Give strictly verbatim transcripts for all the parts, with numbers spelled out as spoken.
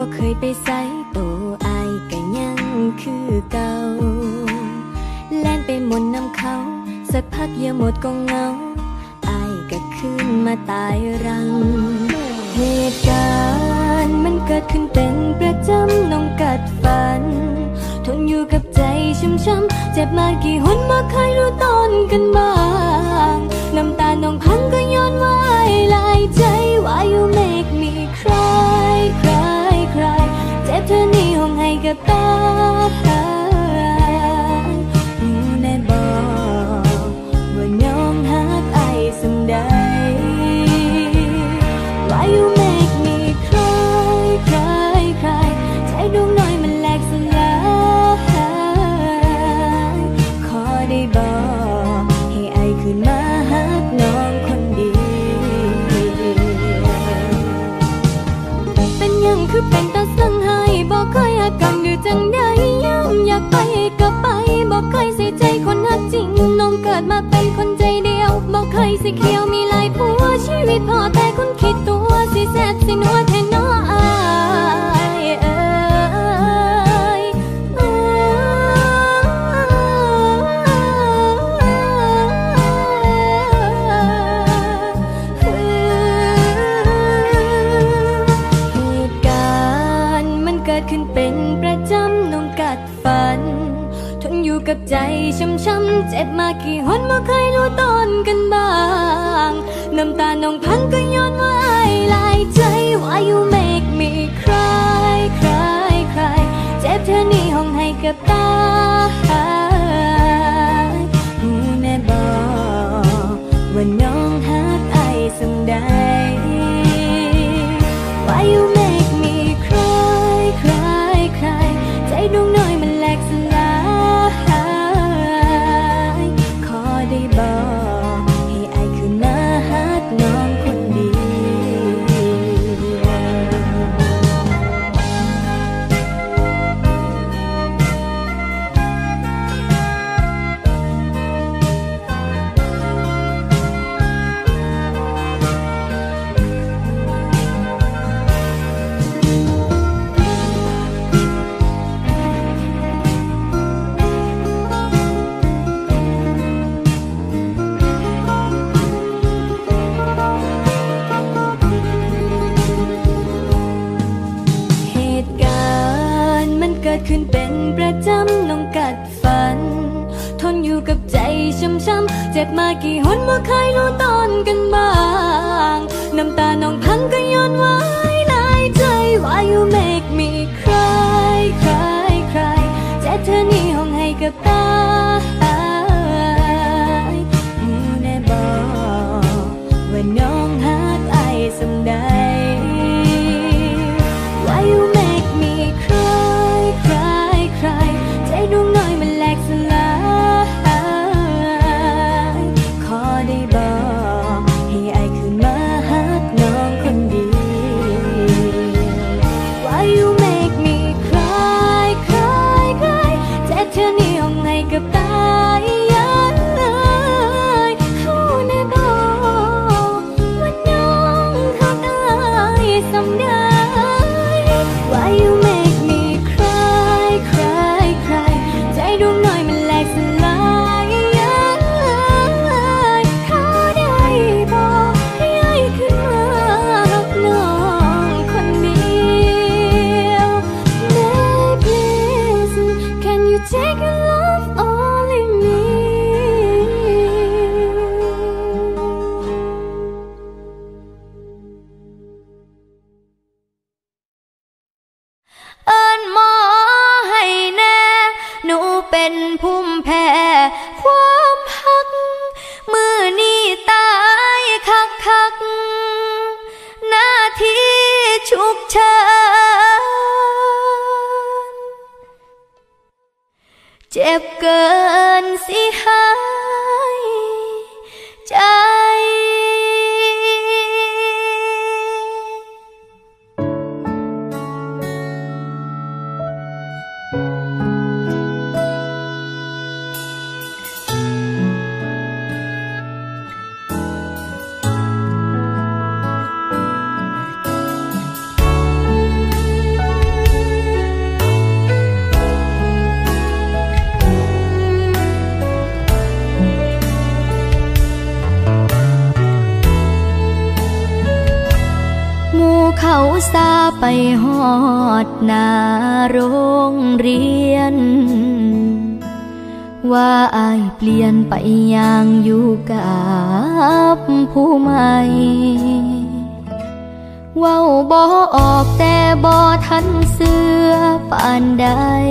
เคยไปไสตัวอายก็ยังคือเก่าแล่นไปหมนน้ำเขาสักพักอย่าหมดก็เงาอายก็ขึ้นมาตายรังเหตุการณ์มันเกิดขึ้นเป็นประจำน้องกัดฝันทนอยู่กับใจช้ำๆเจ็บมากี่หนมาเคยรู้ตอนกันบ้างน้ำตาน้องพังก็ย้อนว่าอายหลายใจ Why you make me cry cry cry เจ็บเธอนี่ห้องให้กับตาอยู่ในบอกว่าน้องหักอายสังใด Why you make me cry cry cry ใจดวงน้อยมันแหลกสลายขอได้บอกให้อายคืนมาหักน้องคนดีเป็นยังคือเป็นตาสั่งให้บอกเคยหักกันหรือจังใดย้ำอยากไปก็ไปบอกเคยใส่ใจคนหักจริงน้องเกิดมาเป็นคนใจเดียวบอกเคยสิเขียวมีหลายผัวชีวิตพอแต่คนคิดตัวสิแซ่บสินัวแทนน้ออายเอ้ยเหตุการณ์มันเกิดขึ้นเป็นประจำน้องกัดฝันทนอยู่กับใจช้ำๆเจ็บมากี่หนบ่เคยรู้ตอนกันบ้างน้ำตาน้องพังก็ย้อนว่าอายหลายใจ Why you make me cry cry cry เจ็บเธอนี่ห้องให้กับตาหูแน่บอกว่าน้องหักอายสังใด Why you make me cry cry cry ใจดวงน้อยมันแหลกสลายขอได้บอกให้อายคืนมาหักน้องคนดี ขึ้นเป็นประจำน้องกัดฝันทนอยู่กับใจช้ำๆเจ็บมากี่หนบ่เคยรู้ตอนกันบ้างน้ำตาน้องพังก็ย้อนว่าหลายใจ Why you make me cry cry cry เจ็บเธอนี่ห้องให้กับตาหูแน่บอกว่าน้องหักอายสังใด Why you make me cry cry cry ใจดวงน้อยมันแหลกสลายขอได้บอกให้อายคืนมาหักน้องคนดี Why you make me cry cry cry เจ็บเธอนี่ห้องให้กับตายหูแน่บอกว่าน้องหักอายสำใด Why you make me cry cry cry ใจดวงน้อยมันแหลกสลายขอได้บอกให้อายขึ้นมารักน้องคนเดียว Baby please can you take your love only me เอิ้นหมอให้แน่หนูเป็นภูมิแพ้ความหักมือนี้ตายคักคักหน้าที่ฉุกเฉินเจ็บเกินสิหายใจไปฮอดหน้าโรงเรียนว่าอายเปลี่ยนไปอย่างอยู่กับผู้ใหม่เว้าบ่ออกแต่บ่ทันเสื้อปานใด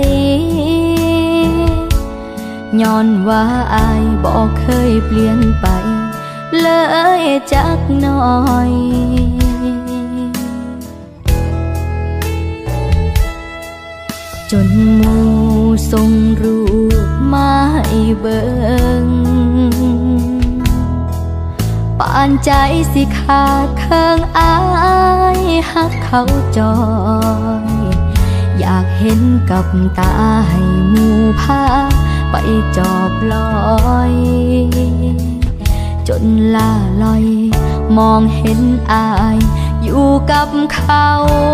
ย้อนว่าอายบ่เคยเปลี่ยนไปเลยจักหน่อยจนหมู่ส่งรูปมาให้เบิ่งปานใจสิขาดเคิงอายหักเขาจอยอยากเห็นกับตาให้หมู่พาไปจอบลอยจนล่าลอยมองเห็นอายอยู่กับเขา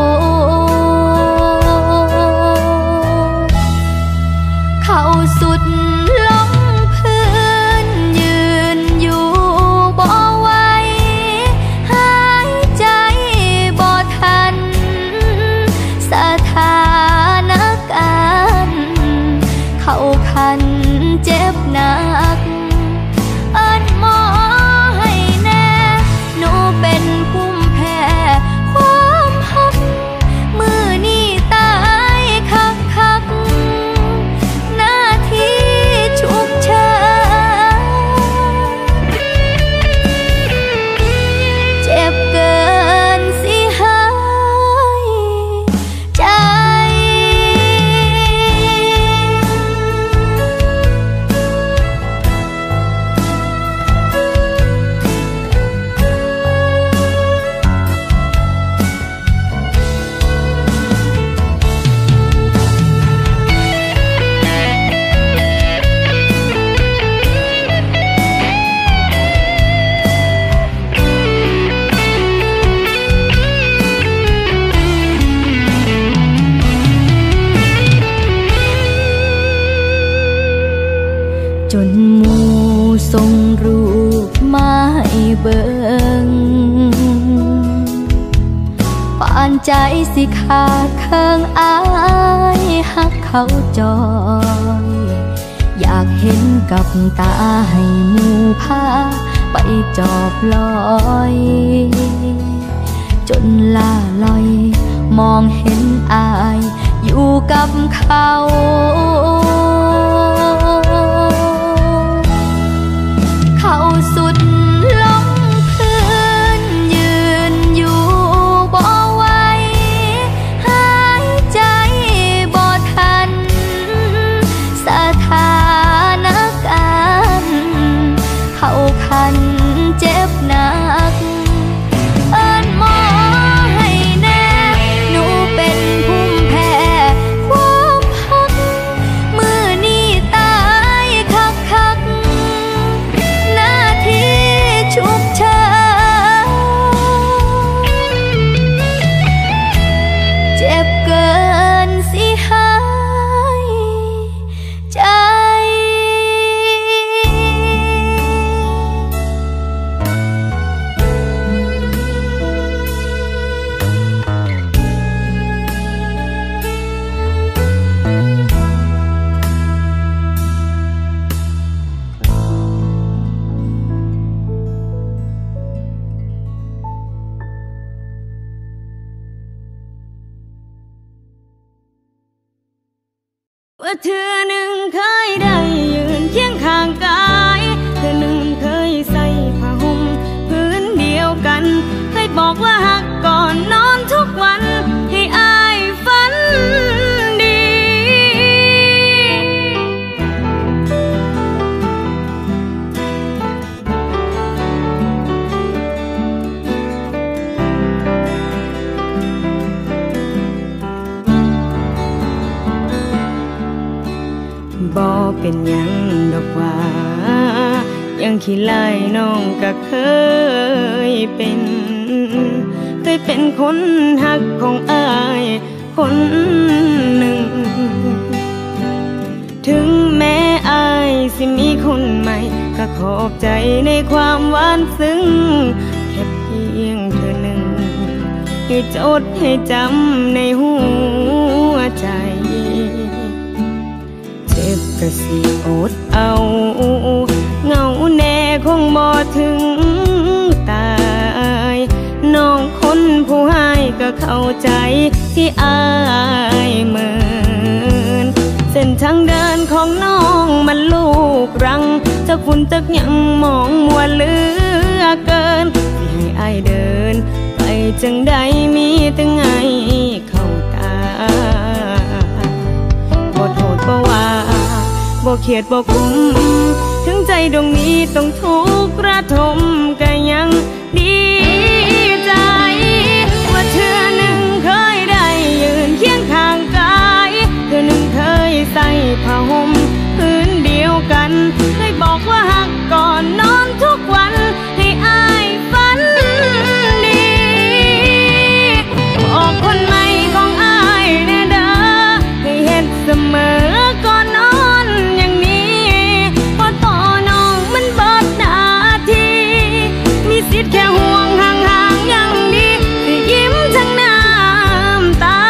เขาสุดลงพื้นยืนอยู่บ่ไหวหายใจบ่ทันสถานการณ์เขาคันเจ็บหนักเอิ้นหมอให้แน่หนูเป็นภูมิแพ้ความหักมือนี่ตายคักคักหน้าที่ฉุกเฉินเจ็บเกินสิหายใจจนหมู่ส่งรูปมาให้เบิ่งปานใจสิขาดเคิงอายหักเขาจอยอยากเห็นกับตาให้หมู่พาไปจอบลอยจนล่าลอยมองเห็นอายอยู่กับเขาเขาสุดลงพื้นยืนอยู่บ่ไหวหายใจบ่ทันสถานการณ์เขาคันเจ็บหนักเอิ้นหมอให้แน่หนูเป็นภูมิแพ้ความหักมือนี่ตายคักคักหน้าที่ฉุกเฉินเจ็บเกินสิหายใจว่าเธอหนึ่งเคยได้ยืนเคียงข้างกายเธอหนึ่งเคยใส่ผ้าห่มพื้นเดียวกันเคยบอกว่าหักก่อนนอนทุกวันให้อายฝันดีบ่เป็นหยังดอกว่ายังขี้ไล่น้องก็เคยเป็นเคยเป็นคนหักของอายคนหนึ่งถึงแม้อายสิมีคนใหม่ก็ขอบใจในความหวานซึ้งแค่เพียงเธอหนึ่งให้จดให้จำในหัวใจเจ็บกะสิอดเอาเงาแน่คงบ่ถึงตายน้องคนผู้ให้ก็เข้าใจที่อายเหมือนเส้นทางเดินของน้องมันลูกรังจากฝุ่นจากหยังมองมัวเหลือเกินที่ให้อายเดินไปจังใดมีแต่ไงเข้าตาบ่โทษบ่ว่าบ่เขียดบ่คุ้มถึงใจดวงนี้ต้องทุกข์ระทมก็ยังดีใจว่าเธอหนึ่งเคยได้ยืนเคียงข้างกายเธอหนึ่งเคยใส่ผ้าห่มพื้นเดียวกันเคยบอกว่าหักก่อนนอนทุกวันให้อายฝันดีบอกคนใหม่ของอายแน่เด้อให้เห็นเสมอก่อนนอนอย่างนี้พอต่อน้องมันเบิดหน้าที่มีสิทธิ์แค่ห่วงห่างๆอย่างดีที่ยิ้มทั้งน้ำตา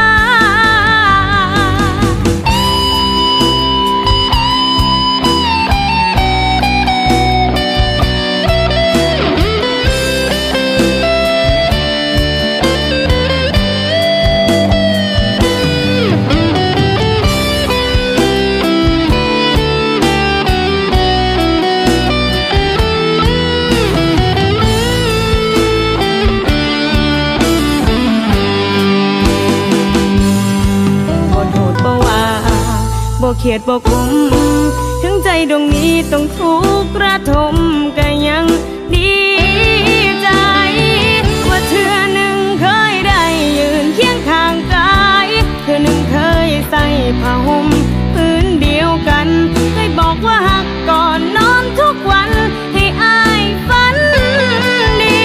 บ่เขียดบ่คุ้มถึงใจดวงนี้ต้องทุกข์ระทมก็ยังดีใจว่าเธอหนึ่งเคยได้ยืนเคียงข้างกายเธอหนึ่งเคยใส่ผ้าห่มพื้นเดียวกันเคยบอกว่าหักก่อนนอนทุกวันให้อายฝันดี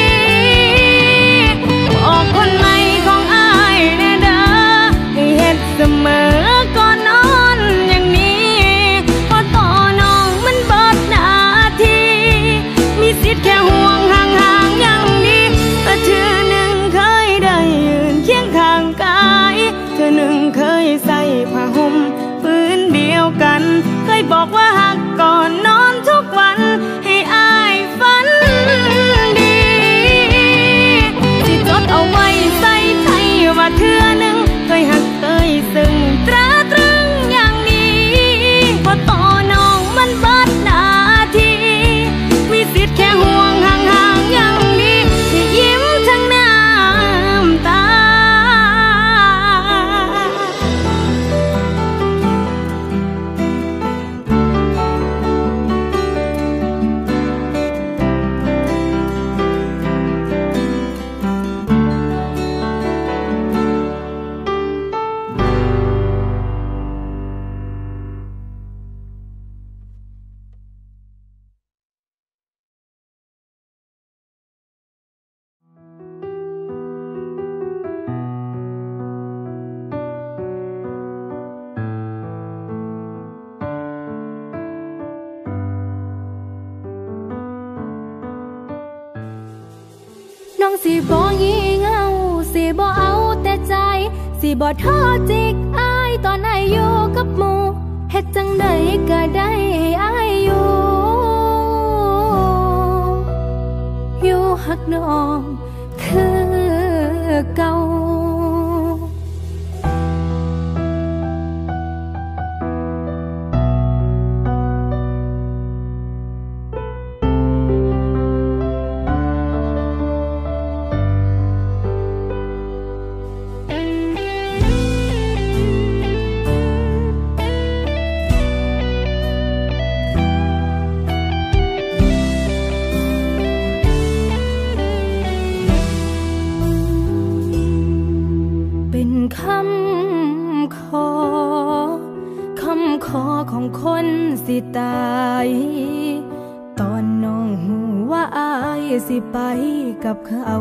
บอกคนใหม่ของอายแน่เด้อให้เฮ็ดเสมอก่อนนอนอย่างนี้พอต่อน้องมันเบิดหน้าที่มีสิทธิ์แค่ห่วงห่างๆอย่างนี้แต่เธอหนึ่งเคยได้ยืนเคียงข้างกายเธอหนึ่งเคยใส่ผ้าห่มพื้นเดียวกันเคยบอกว่าหักก่อนนอนทุกวันให้อายฝันดีที่จดเอาไว้ใส่ใจว่าเธอหนึ่งเคยหักเคยซึ้งตราตรึงอย่างนี้พอต่อน้องมันเบิดหน้าที่มีสิทธิ์แค่ห่วงห่างๆอย่างนี้ที่ยิ้มทั้งน้ำตาน้องสิบ่งี่เงาสิบ่เอาแต่ใจสิบ่ท้อจิกอายตอนอายอยู่กับหมู่เฮ็ดจังใดก็ได้ให้อายอยู่อยู่หักน้องคือเก่าคำขอคำขอของคนสิตายตอนน้องหูว่าอายสิไปกับเขา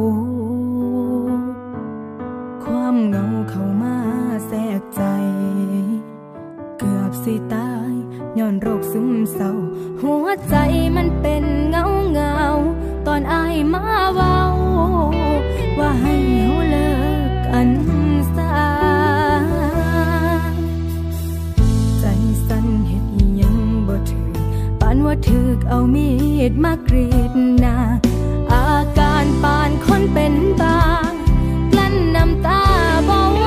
ความเหงาเข้ามาแทรกใจเกือบสิตายย้อนโรคซึมเศร้าหัวใจมันเป็นเงาเงาตอนอายมาเว้าว่าให้เฮาเลิกกันซะใจสั่นเฮ็ดอิหยังบ่ถึกปานว่าถึกเอามีดมากรีดหน้าอาการปานคนเป็นบ้ากลั้นน้ำตาบ่ไหว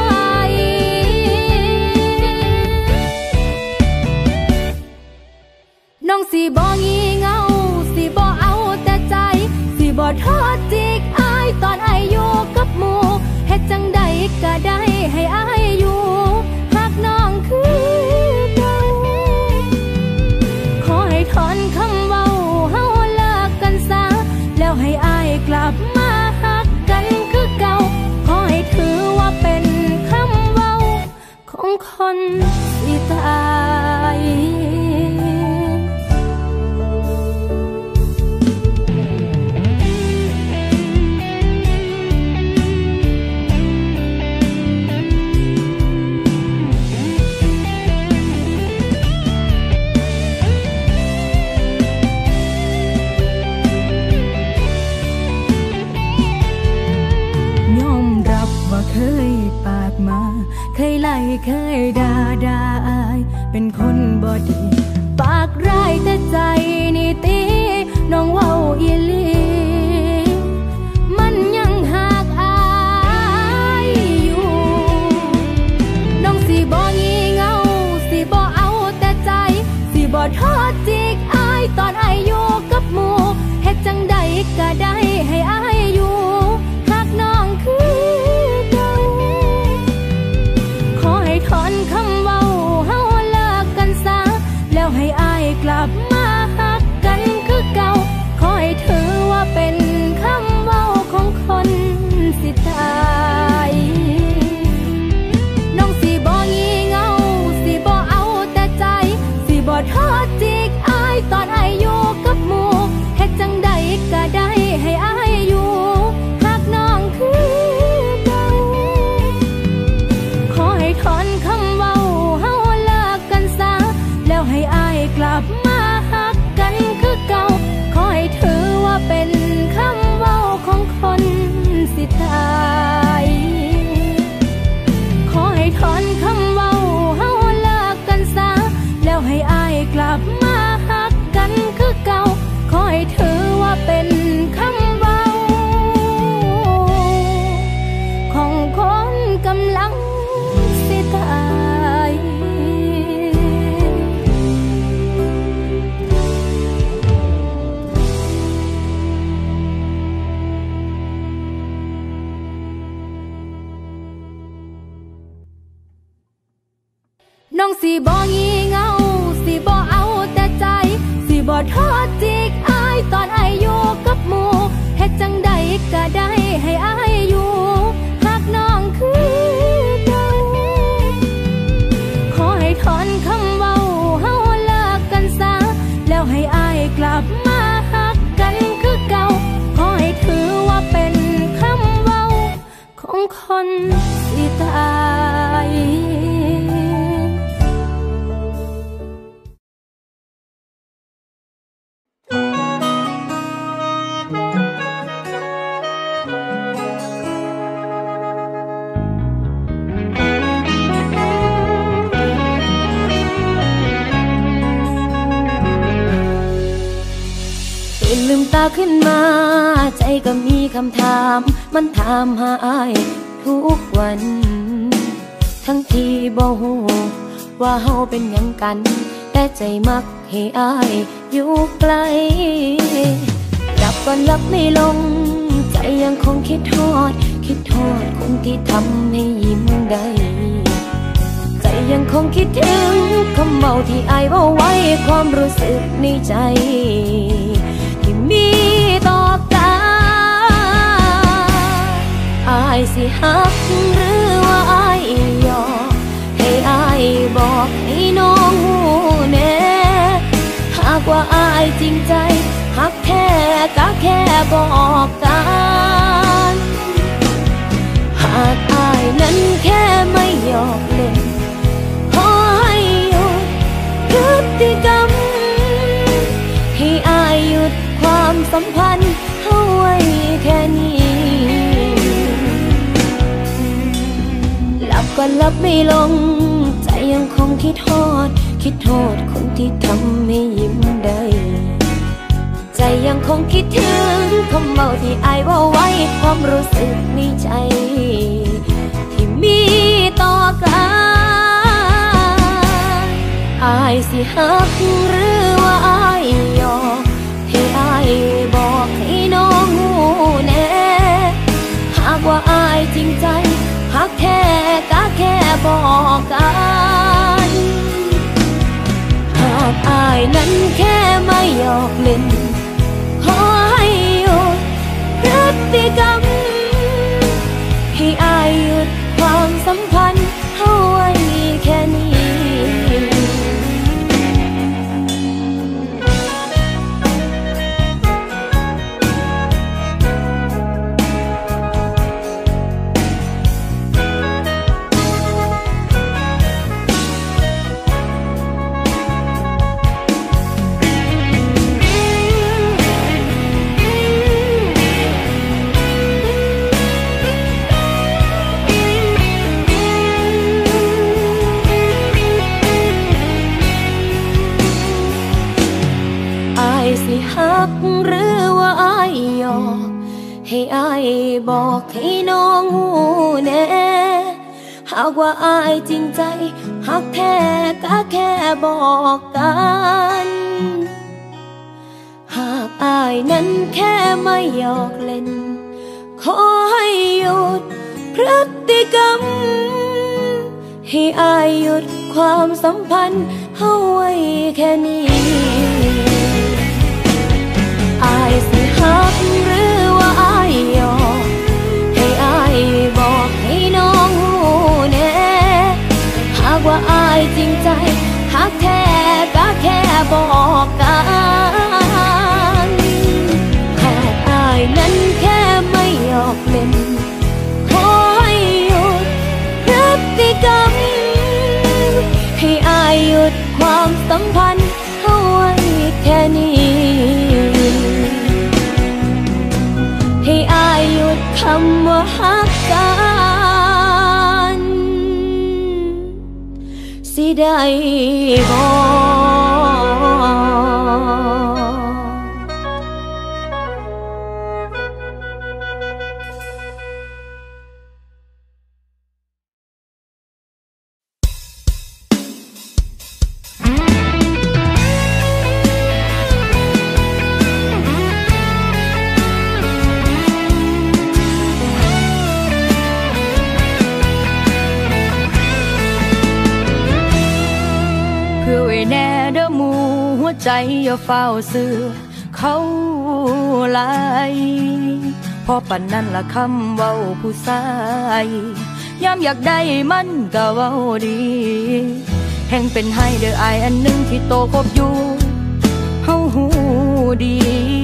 น้องสิบ่งีเงาสิบ่เอาแต่ใจสิบ่ทอดจิกอายตอนอายอยู่กับหมู่เฮ็ดจังใดก็ได้ให้อายอยู่ฮักน้องคือเก่าขอให้ถอนคำเว้าเฮาเลิกกันซะแล้วให้อายกลับมาฮักกันคือเก่าขอให้ถือว่าเป็นคำเว้าของคนสิตายเคยปากมาเคยไล่เคยด่าด่าอายเป็นคนบ่ดีปากร้ายแต่ใจนี่ตีน้องเว้าอีหลีมันยังหักอายอยู่น้องสิบ่งีเงาสิบ่เอาแต่ใจสิบ่ทอดจิกอายตอนอายอยู่กับหมู่เฮ็ดจังใดก็ได้ให้อายอยู่ฮักน้องคือถอนคำเว้าเฮาเลิกกันซะแล้วให้อายกลับมาฮักกันคือเก่าขอให้ถือว่าเป็นคำเว้าของคนสิตายน้องสิบ่งีเงาสิบ่เอาแต่ใจสิบ่ทอดจิกอายตอนอายอยู่กับหมู่เฮ็ดจังใดก็ได้ให้อายอยู่ฮักน้องคือถอนคำเว้าเฮาเลิกกันซะแล้วให้อายกลับมาฮักกันคือเก่าขอให้ถือว่าเป็นคำเว้าของคนสิตายขอให้ถอนคำเว้าเฮาเลิกกันซะแล้วให้อายกลับมาฮักกันคือเก่าขอให้ถือว่าเป็นคำเว้าของคนกำลังน้องสิบ่งีเงาสิบ่เอาแต่ใจสิบ่ทอดจิกอายตอนอายอยู่กับหมู่เฮ็ดจังใดก็ได้ให้อายอยู่ฮักน้องคือเก่าขอให้ถอนคำเว้าเฮาเลิกกันซะแล้วให้อายกลับมาฮักกันคือเก่าขอให้ถือว่าเป็นคำเว้าของคนสิตายลืมตาขึ้นมาใจก็มีคำถามมันถามหาอ้ายทุกวันทั้งที่บ่ฮู้ว่าเฮาเป็นหยังกันแต่ใจมักให้อ้ายอยู่ไกลดับก่อนรับไม่ลงใจยังคงคิดทอดคิดทอดคนที่ทำให้ยิ้มได้ใจยังคงคิดถึงคำเว้าที่อ้ายเว้าไว้ความรู้สึกในใจที่มีต่อกันอ้ายสิฮักหรือว่าอ้ายยอมให้อ้ายบอกให้น้องหูแน่หากว่าอ้ายจริงใจฮักแค่ก็แค่บอกกันหากอ้ายนั้นแค่ไม่หยอกเล่นขอให้หยุดพฤติกรรมให้อ้ายหยุดความสัมพันธ์เอาไว้แค่นี้ก็ลับไม่ลงใจยังคงคิดโทษคิดโทษคนที่ทำให้ยิ้มได้ใจยังคงคิดถึงคำเมาที่อายว่าไว้ความรู้สึกในใจที่มีต่อกันอายสิฮักหรือว่าอายยอมให้อายบอกให้น้องหูแน่หากว่าอายจริงใจหากแค่ก็แค่บอกกันหากอายนั้นแค่ไม่หยอกเล่นขอให้หยุดพฤติกรรมให้อายหยุดความสัมพันธ์เอาไว้แค่นี้สิฮักหรือว่าอายยอมให้อายบอกให้น้องหูแน่หากว่าอายจริงใจฮักแท้ก็แค่บอกกันหากอายนั้นแค่ไม่หยอกเล่นขอให้หยุดพฤติกรรมให้อายหยุดความสัมพันธ์เอาไว้แค่นี้อายสิฮักหรือว่าอายยอมให้อายบอกให้น้องหูแน่หากว่าอายจริงใจฮักแท้ก็แค่บอกกันหากอายนั้นแค่ไม่หยอกเล่นขอให้หยุดพฤติกรรมให้อายหยุดความสัมพันธ์เอาไว้แค่นี้ให้อายหยุดคำว่าฮักกันสิได้บ่ใจอย่าเฝ้าเสือเขาลายพอปันนั้นละคำเว้าผู้ชายยามอยากได้มันก็เว้าดีแห่งเป็นให้เด้ออายอันหนึ่งที่โตคบอยู่เฮาหูดี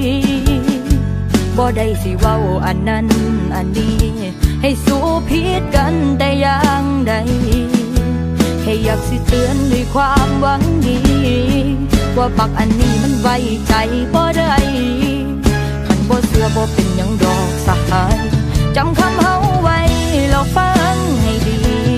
บ่ได้สิเว้าอันนั้นอันนี้ให้สู้ผิดกันแต่อย่างใดแค่อยากสิเตือนด้วยความหวังดีว่าปักอันนี้มันไว้ใจบ่ได้คันบ่เชื่อบ่เป็นหยังดอกสหายจำคำเฮาไว้แล้วฟังให้ดี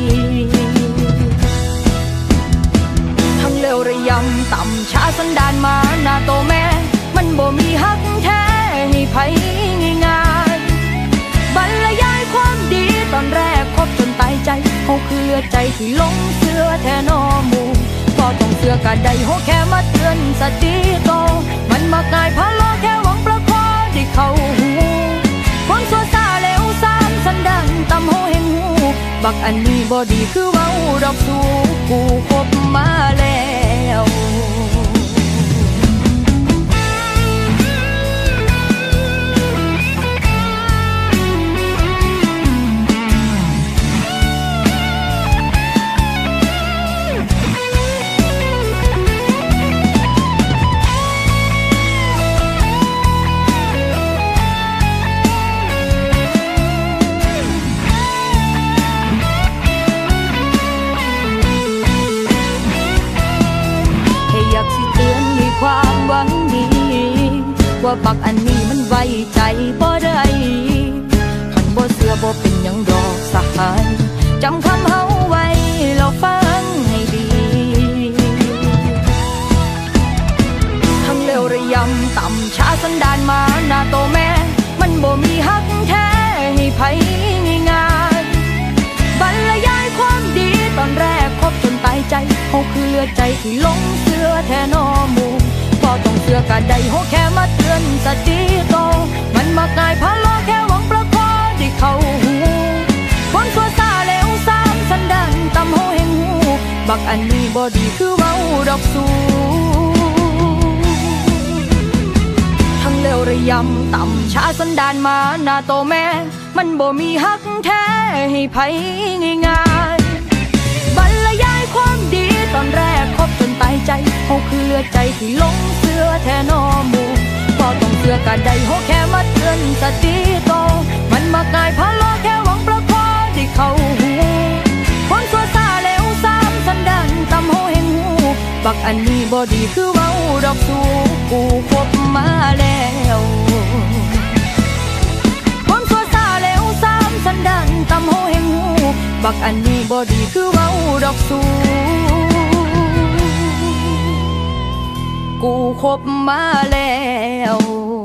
ทั้งเลวระยำต่ำช้าสันดานมาหน้าโตแม่มันบ่มีฮักแท้ให้ไผง่ายๆบรรยายความดีตอนแรกคบจนตายใจเฮาคือใจที่หลงเชื่อแท้นอหมู่ก็ต้องเสือกะได้โหแค่มาเตือนสติโตมันมักง่ายพะโลแค่หวังประคอได้เข้าหูความชั่วซาเลวซ้ำสันดานต่ำโหเห็นหูบักอันนี้บ่ดีคือเว้าดอกสู้กูคบมาแล้วความหวังดีว่าปักอันนี้มันไว้ใจบ่ได้คันบ่เชื่อบ่เป็นหยังดอกสหายจำคำเฮาสันดานมาหน้าโตแม่มันบ่มีฮักแท้ให้ไผง่ายๆบรรยายความดีตอนแรกคบจนตายใจเขาคือเลือดใจที่ลงเสือแทนอมูพอต้องเสือกะใดเขาแค่มาเตือนสติโตมันมักง่ายพาล้อแค่หวังประคอที่เขาหูคนสัวซาแล้วสามสันดานตำเขาแห่งหูบักอันนี้บ่ดีคือเว้าดอกสูทั้งเลวระยำต่ำช้าสันดานมาหน้าโตแม่มันบ่มีฮักแท้ให้ไผง่ายๆบรรยายความดีตอนแรกคบจนตายใจเขาคือเลือดใจที่ลงเสือแทนอมูพอต้องเสือกะใดเขาแค่มาเตือนสติโตมันมักง่ายพาล้อแค่หวังประคอที่เขาหูคนสัวซาแล้วสามสันดานตำเขาแห่งหูบักอันนี้บ่ดีคือเว้าดอกสูกูคบมาแล้วคนสัวซาแล้วสามสันดานตำเขาแห่งหูบักอันนี้บ่ดีคือเว้าดอกสูกูคบมาแล้ว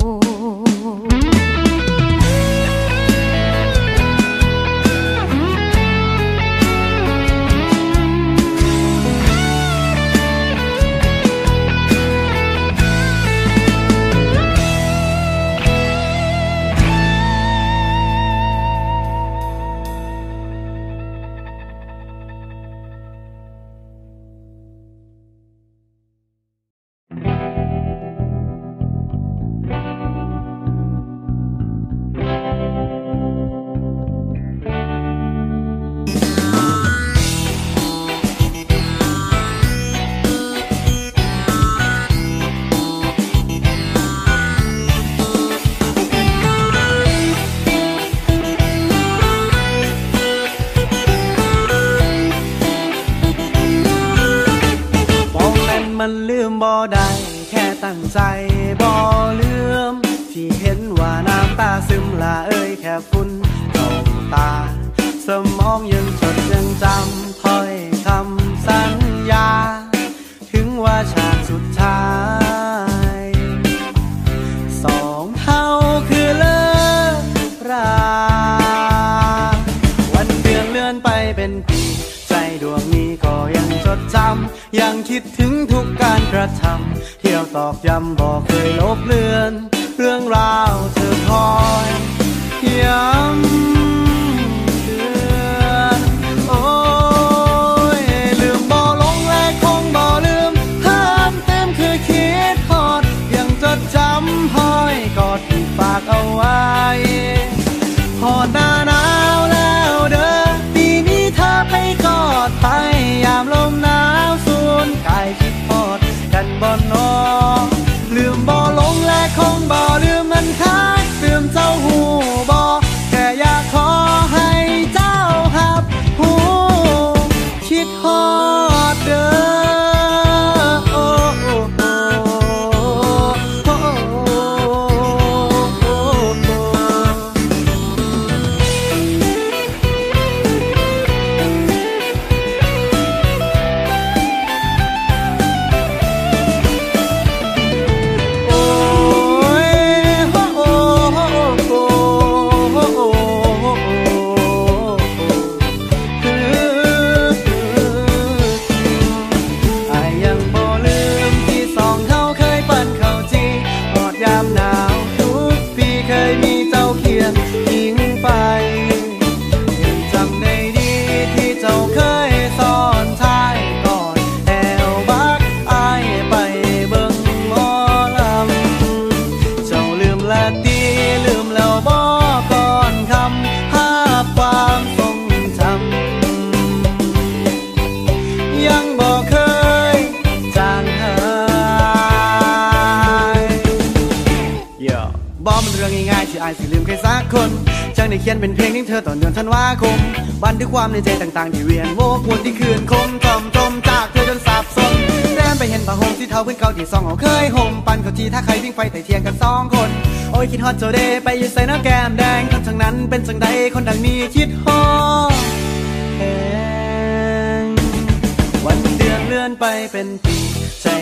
มันลืมบ่ได้แค่ตั้งใจบ่ลืมที่เห็นว่าน้ำตาซึมละเอ้ยแค่ฝุ่นเข้าตาสมองยังจดยังจำถ้อยคำสัญญาถึงว่าฉากสุดท้ายสองเฮาคือเลิกราวันเดือนเลื่อนไปเป็นปีใจดวงนี้ก็ยังจดจำยังคิดถึงทุกการกระทำเที่ยวตอกย้ำบอกเคยลบเลือนเรื่องราวเธอคอยย้ำเตือนโอ้ยลืมบ่ลงและคงบ่ลืมเพิ่มเต็มคือคิดฮอดยังจดจำห้อยกอดที่ฝากเอาไว้ฮอดหน้าหนาวแล้วเด้อปีนี้เธอไปกอดไปยามลมหนาวสูญกายคิดฮอดกันบ่นอลืมบ่ลงและคงบ่ลืมมันค้างลืมเจ้าหูบ่แค่อยากขอให้เจ้าหับหูคิดฮอดเด้อโอ้โอ้โอ้โอ้สิลืมใครสักคนจังได้เขียนเป็นเพลงถึงเธอตอนเดือนธันวาคมบันทึกความในใจต่างๆที่เวียนโวกวนที่คืนคมจอมจมจากเธอจนสับสนแนมไปเห็นผ้าห่มที่เท้าพื้นเก่าที่ซองเอาเคยห่มปันเขาทีถ้าใครวิ่งไฟแต่เทียงกันสองคนโอ้ยคิดฮอตโจเดไปอยู่ใส่หน้าแก้มแดงทั้งนั้นเป็นจังใดคนดังนี้คิดฮอตแหงวันเดือนเลื่อนไปเป็นปีใจด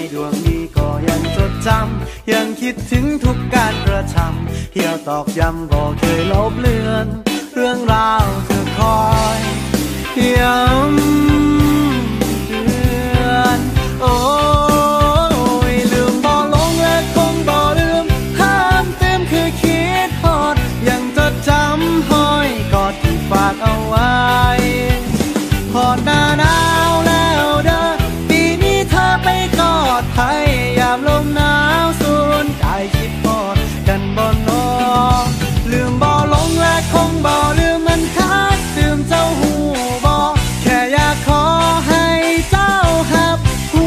ดวงนี้ก็ยังจดจำยังคิดถึงทุกการกระทำเที่ยวตอกย้ำบอกเคยลบเลือนเรื่องราวเธอคอยย้ำเตือนโอ้ยลืมบ่ลงและคงบ่ลืมห้ามเต็มคือคิดฮอดยังจดจำห้อยกอดที่ฝากเอาไว้พอดหน้าหนาวแล้วเด้อปีนี้เธอไปกอดไทยยามลมหนาวสูนกายคิดฮอดกันบ่นอลืมบ่ลงและคงบ่ลืมมันคักลืมเจ้าหูบ่แค่อยากขอให้เจ้าหับหู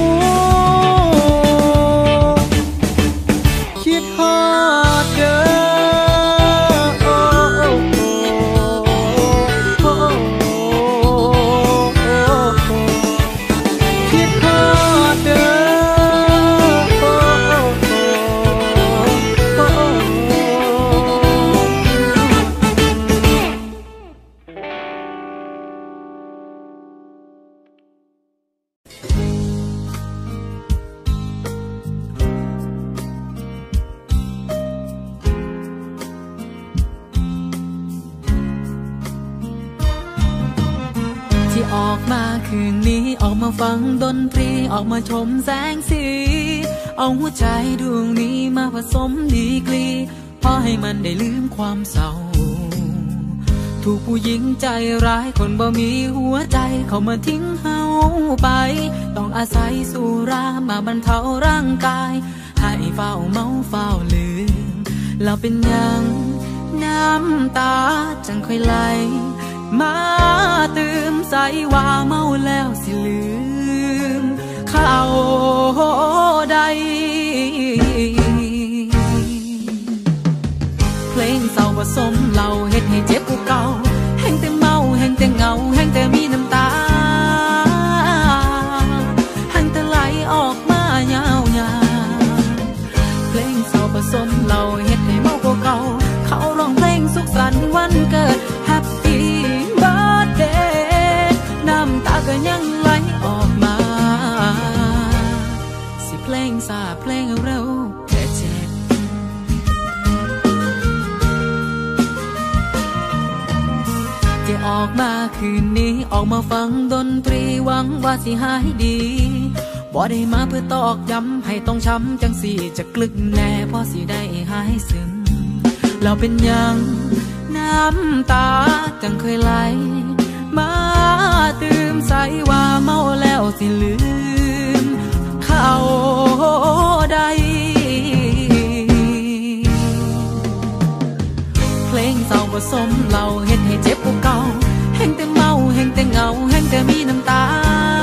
คิดฮอดเด้อออกมาคืนนี้ออกมาฟังดนตรีออกมาชมแสงสีเอาหัวใจดวงนี้มาผสมดีกรีพอให้มันได้ลืมความเศร้าถูกผู้หญิงใจร้ายคนบ่มีหัวใจเขามาทิ้งเฮาไปต้องอาศัยสุรามาบรรเทาร่างกายให้เฝ้าเมาเฝ้าลืมเราเป็นยังน้ำตาจังค่อยไหลมาตื่มใส่ว่าเมาแล้วสิลืมเข้าใดเพลงเศร้าผสมเหล่าเฮ็ดให้เจ็บกูเก่าแห้งแต่เมาแห้งแต่เงาแห้งแต่มีน้ำตาแห้งแต่ไหลออกมายาวๆเพลงเศร้าผสมเหล่าเฮ็ดให้เมากูเก่าเขาร้องเพลงสุขสันต์วันเกิดน้ำตาก็ยังไหลออกมาสิเพลงซาเพลงเร็วแต่เจ็บจะออกมาคืนนี้ออกมาฟังดนตรีหวังว่าสิหายดีบ่ได้มาเพื่อตอกย้ำให้ต้องช้ำจังสิจะกลึกแน่พอสิได้หายซึมเราเป็นยังน้ำตาจังเคยไหลมาตื่มใส่ว่าเมาแล้วสิลืมเข้าใดเพลงเศร้าผสมเหล่าเฮ็ดให้เจ็บกูเก่าแห้งแต่เมาแห้งแต่เงาแห้งแต่มีน้ำตา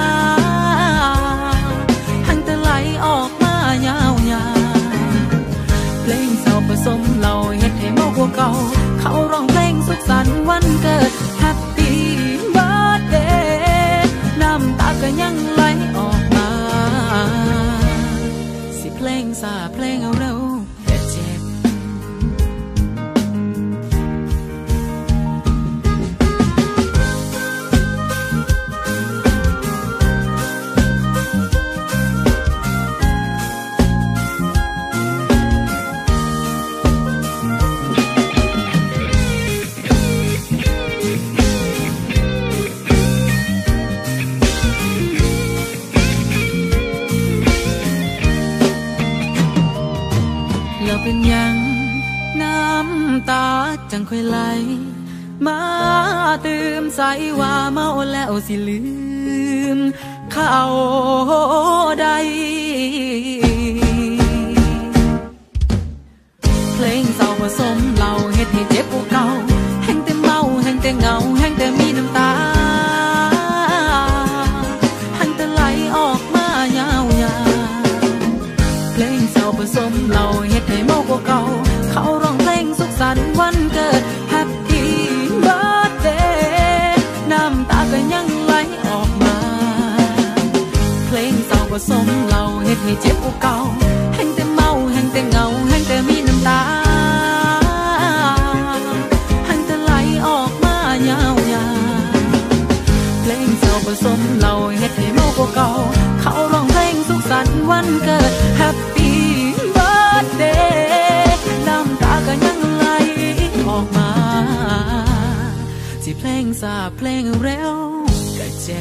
แห้งแต่ไหลออกมายาวๆเพลงเศร้าผสมเหล่าเฮ็ดให้เมากูเก่าเขาร้องเพลงสุขสันต์วันเกิดแฮปปี้น้ำตาก็ยังไหลออกมาสิเพลงซาเพลงเอาเร็วแต่เจ็บเป็นยังน้ำตาจังค่อยไหลมาตื่มใส่ว่าเมาแล้วสิลืมเข้าใดเพลงเศร้าผสมเหล่าเฮ็ดให้เจ็บกูเก่าแห้งแต่เมาแห้งแต่เงาแห้งแต่มีน้ำตาแห้งแต่ไหลออกมายาวๆเพลงเศร้าผสมเหล่าเฮ็ดให้เมากูเก่าเขาร้องเพลงสุขสันต์วันเกิด Happy Birthday น้ำตาก็ยังไหลออกมาเพลงเศร้าผสมเหล่าเฮ็ดให้เจ็บกูเก่าแห้งแต่เมาแห้งแต่เงาแห้งแต่มีน้ำตาแห้งแต่ไหลออกมายาวๆเพลงเศร้าผสมเหล่าเฮ็ดให้เมากูเก่าเขาร้องเพลงสุขสันต์วันเกิด Happy Birthday น้ำตาก็ยังไหลออกมาที่เพลงสาเพลงเร็วกะเจ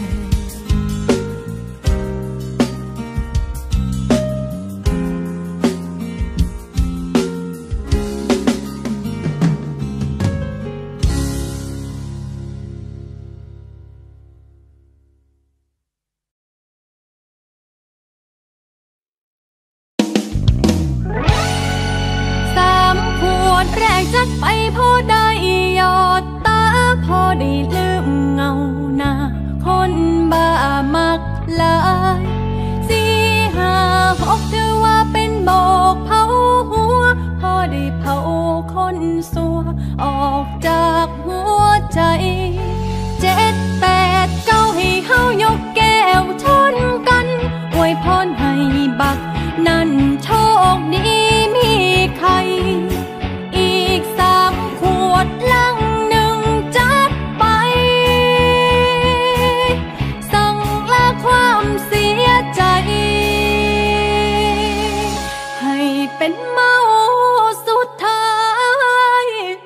แรกจัดไปพอได้ยอดตาพอได้ลืมเงาหน้าคนบ้ามากลายสี่ห้าหกถือว่าเป็นบอกเผาหัวพอได้เผาคนสัวออกจากหัวใจเจ็ดแปดเก้าให้เฮายกแก้วชนกันอวยพรให้บักนั่นโชคดีมีใครสามขวดลังหนึ่งจัดไปสั่งลาความเสียใจให้เป็นเมาสุดท้าย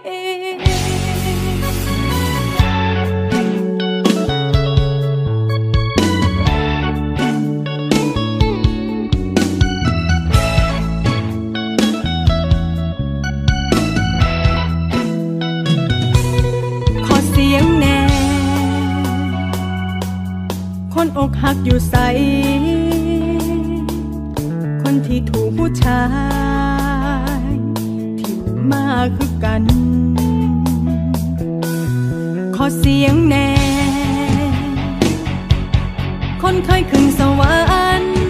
คนอกหักอยู่ใสคนที่ถูกผู้ชายที่มาคือกันขอเสียงแน่คนเคยขึ้นสวรรค์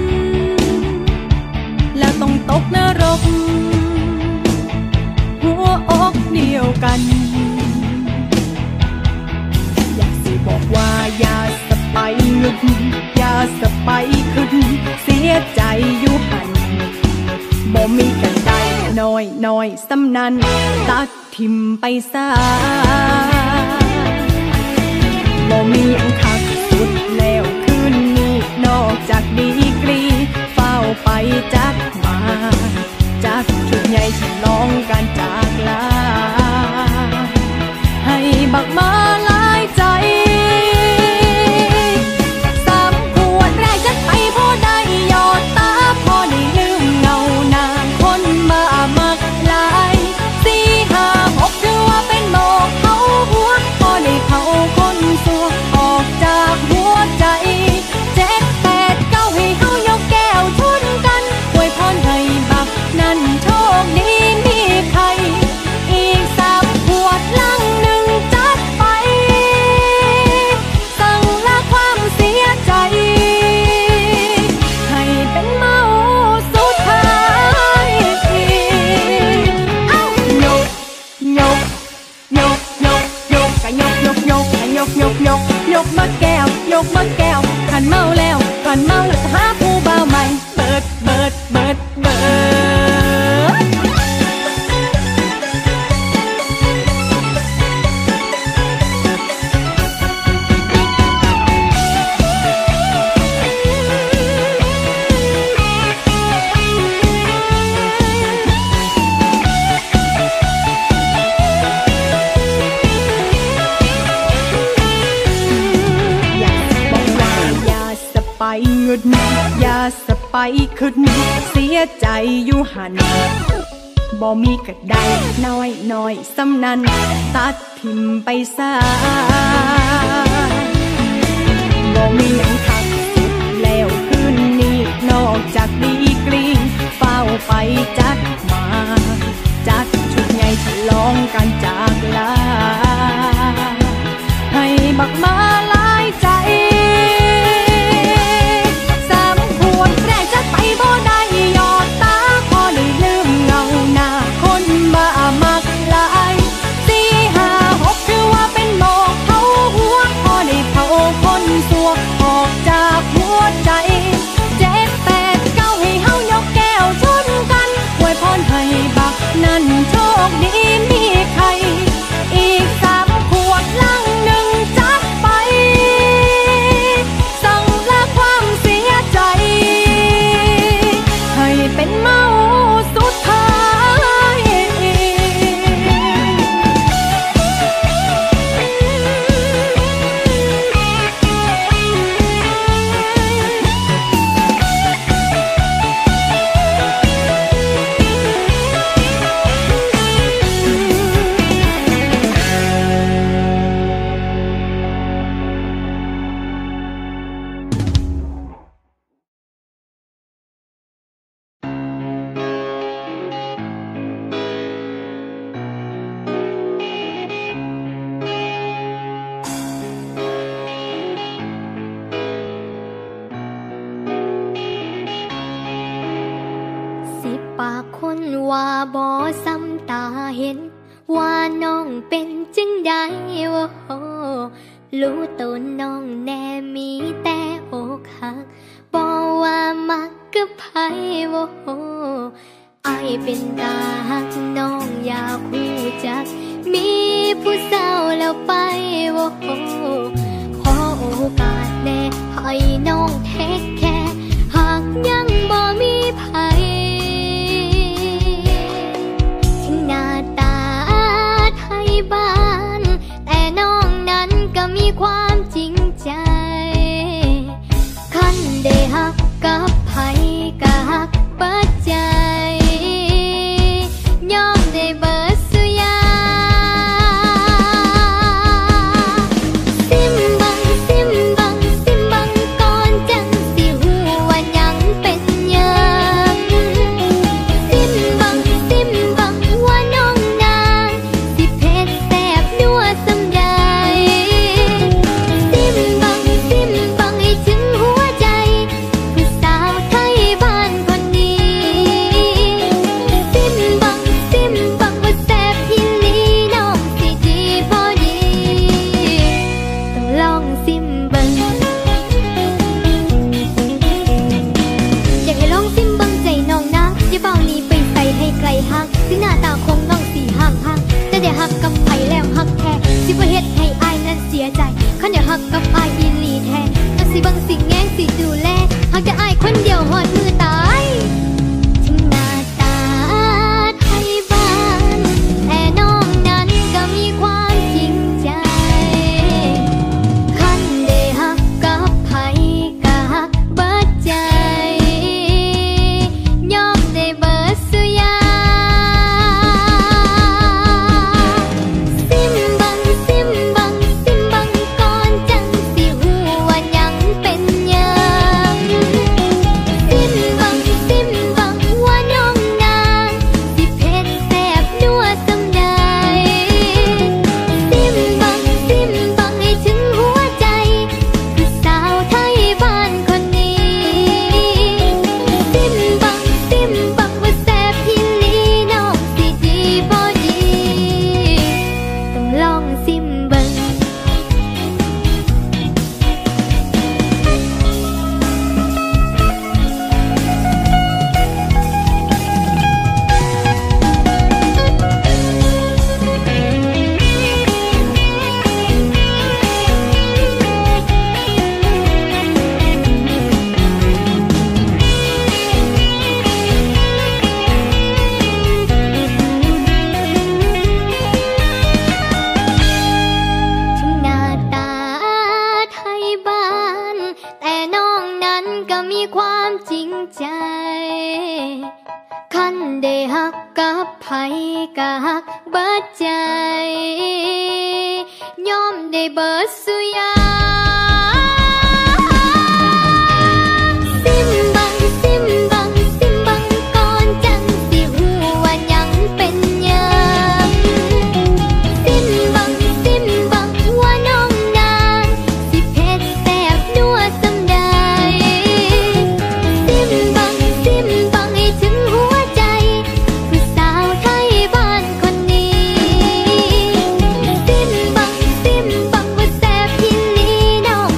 แล้วต้องตกนรกหัวอกเดียวกันอยากสิบอกว่าอย่าไปงึดอย่าสไปขึ้นเสียใจอยู่หันบ่มีกันได้น้อยน้อยสำนันตัดทิมไปซะบ่มีอันคักสุดแล้วคืนนี้นอกจากดีกรีเฝ้าไปจัดมาจัดชุดใหญ่ฉลองการจากลาให้บักมาหลายใจยกมาแก้วยกมาแก้วขันเมาแล้วขันเมาแล้วหาผู้บ่าวใหม่เบิดเบิดเบิดเบิดอย่าสไปขึ้นเสียใจอยู่หันบ่มีกระไดน้อยน้อยสำนันตัดทิมไปซะบ่มีอันคักสุดแล้วคืนนี้นอกจากดีกรีเฝ้าไปจัดมาจัดชุดใหญ่ฉลองการจากลาให้บักมาหลายใจนั่นโชคดีมีใครอีกสามขวดลังหนึ่งจัดไปสั่งลาความเสียใจคนว่าบ่ซ้ำตาเห็นว่าน้องเป็นจังใดวะโหรู้ตัวน้องแน่มีแต่อกหักบอกว่ามักกับไผวะโหอายเป็นตาหักน้องอยากรู้จักมีผู้สาวแล้วไปวะโหขอโอกาสแน่ให้น้องเทคแคร์หากยังบ่มีไผถึงหน้าตาไทยบ้านแต่น้องนั้นก็มีความจริงใจคันได้ฮักกับไผก็ฮักเปิดใจยอมได้เบิดสุยาซิมบังซิมบังซิมบังก่อนจังสิหูว่ายังเป็นหยังซิมบังซิมบังว่าน้องนางสิเผ็ดแซ่บนัวสำใดซิมบังซิมบังให้ถึงหัวใจผู้สาวไทยบ้านคนนี้ซิมบังซิมบังว่าแซ่บอีหลีน้องสิดีพอดีต้องลองซิมเบิ่งอยากให้ลองซิมเบิ่งใจน้องนะอย่าเบาหนีไปใส่ให้ไกลห่างถึงหน้าตาคงน้องสิห่างห่างแต่ได้ฮักกับไผแล้วฮักแท้สิบ่เฮ็ดให้อายนั้นเสียใจคันอยากฮักกับอายอีหลีแท้ก็สิเบิ่งสิแงงสิดูแลฮักแต่อายคนเดียวฮอดมือตายถึงหน้าตาไทยบ้านแต่น้องนั้นก็มีความจริงใจคันได้ฮักกับไผก็ฮักเบิดใจยอมได้เบิดสุยาซิมบังซิมบังซิมบังก่อนจังสิหูว่ายังเป็นหยังซิมบังซิมบังว่าน้องนางสิเผ็ดแซ่บนัวสำใดซิมบังซิมบังให้ถึงหัวใจผู้สาวไทยบ้านคนนี้ซิมบังซิมบังว่าแซ่บอีหลีน้องสิดีบ่ดีต้องลองซิมเบิ่งถึงหน้าตาไทยบ้านแต่น้องนั้นก็มีความจริงใจคันได้ฮักกับไผก็ฮักเบิดใจยอมได้เบิดสุยาซิมบังซิมบังซิมบังก่อนจังสิหูว่ายังเป็นหยังซิมบังซิมบังว่าน้องนางสิเผ็ดแซ่บนัวสำใดซิมบังซิมบังให้ถึงหัวใจผู้สาวไทยบ้านคนนี้ซิมบังซิมบังว่าแซ่บอีหลีน้อง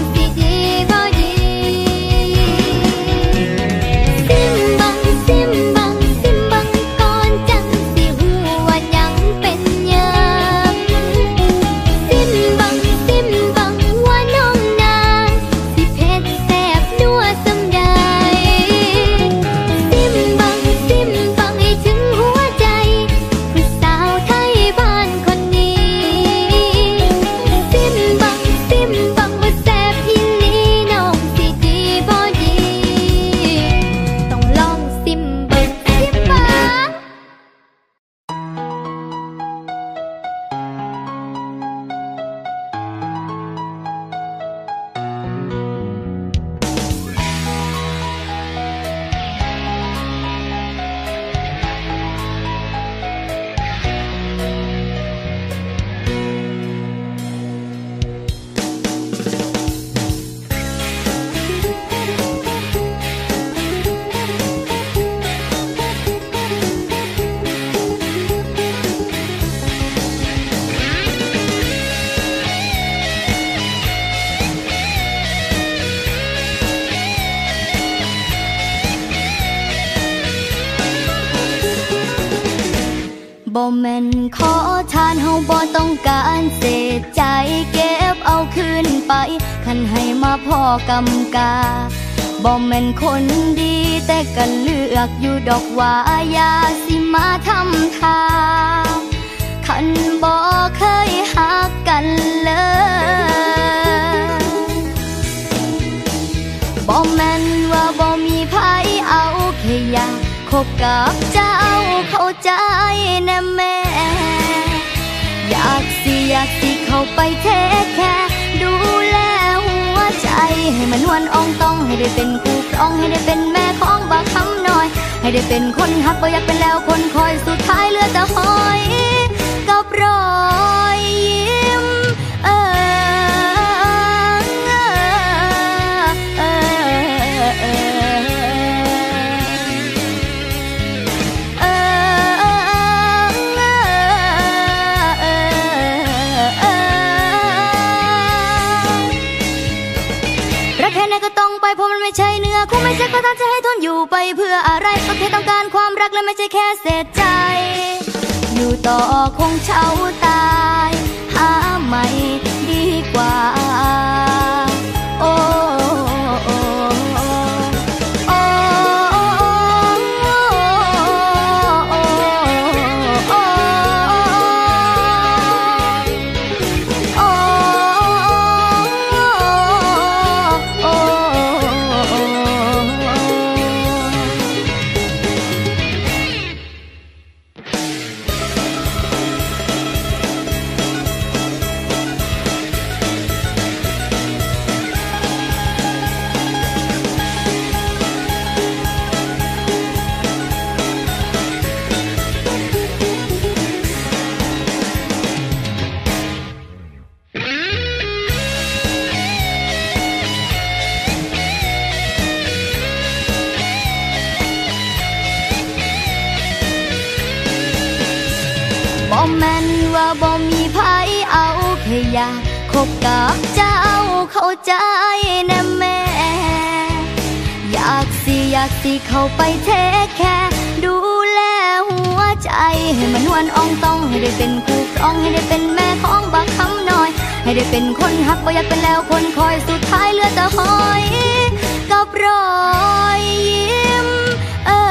ต้องการเศษใจเก็บเอาคืนไปคันให้มาพ่อกำกาบ่แม่นคนดีแต่กันเลือกอยู่ดอกว่าอย่าสิมาทำทาคันบ่เคยหักกันเลยบ่แม่นว่าบ่มีไผเอาแค่อยากคบกับเจ้าเข้าใจนะแม่อยากสิอยากสิเข้าไปเทคแค่ดูแลหัวใจให้มันวันอ่องต้องให้ได้เป็นคู่ครองให้ได้เป็นแม่ของบักคำน้อยให้ได้เป็นคนฮักบ่อยากเป็นแล้วคนคอยสุดท้ายเหลือแต่หอยกับรอยยิ้มเออเออเอเพราะมันไม่ใช่เนื้อคู่ไม่ใช่ก็ตั้งใจให้ทนอยู่ไปเพื่ออะไรก็แค่ต้องการความรักและไม่ใช่แค่เศษใจอยู่ต่อคงเช่าตายหาใหม่ดีกว่าโอ้โอ้โอ้บ่แม่นว่าบ่มีไผเอาแค่อยากคบกับเจ้าเข้าใจนะแม่อยากสิอยากสิเข้าไปเทคแค่ดูแลหัวใจให้มันวันอ่องต้องให้ได้เป็นคู่ครองให้ได้เป็นแม่ของบักคำน้อยให้ได้เป็นคนฮักบ่อยากเป็นแล้วคนคอยสุดท้ายเหลือแต่หอยกับรอยยิ้มเออ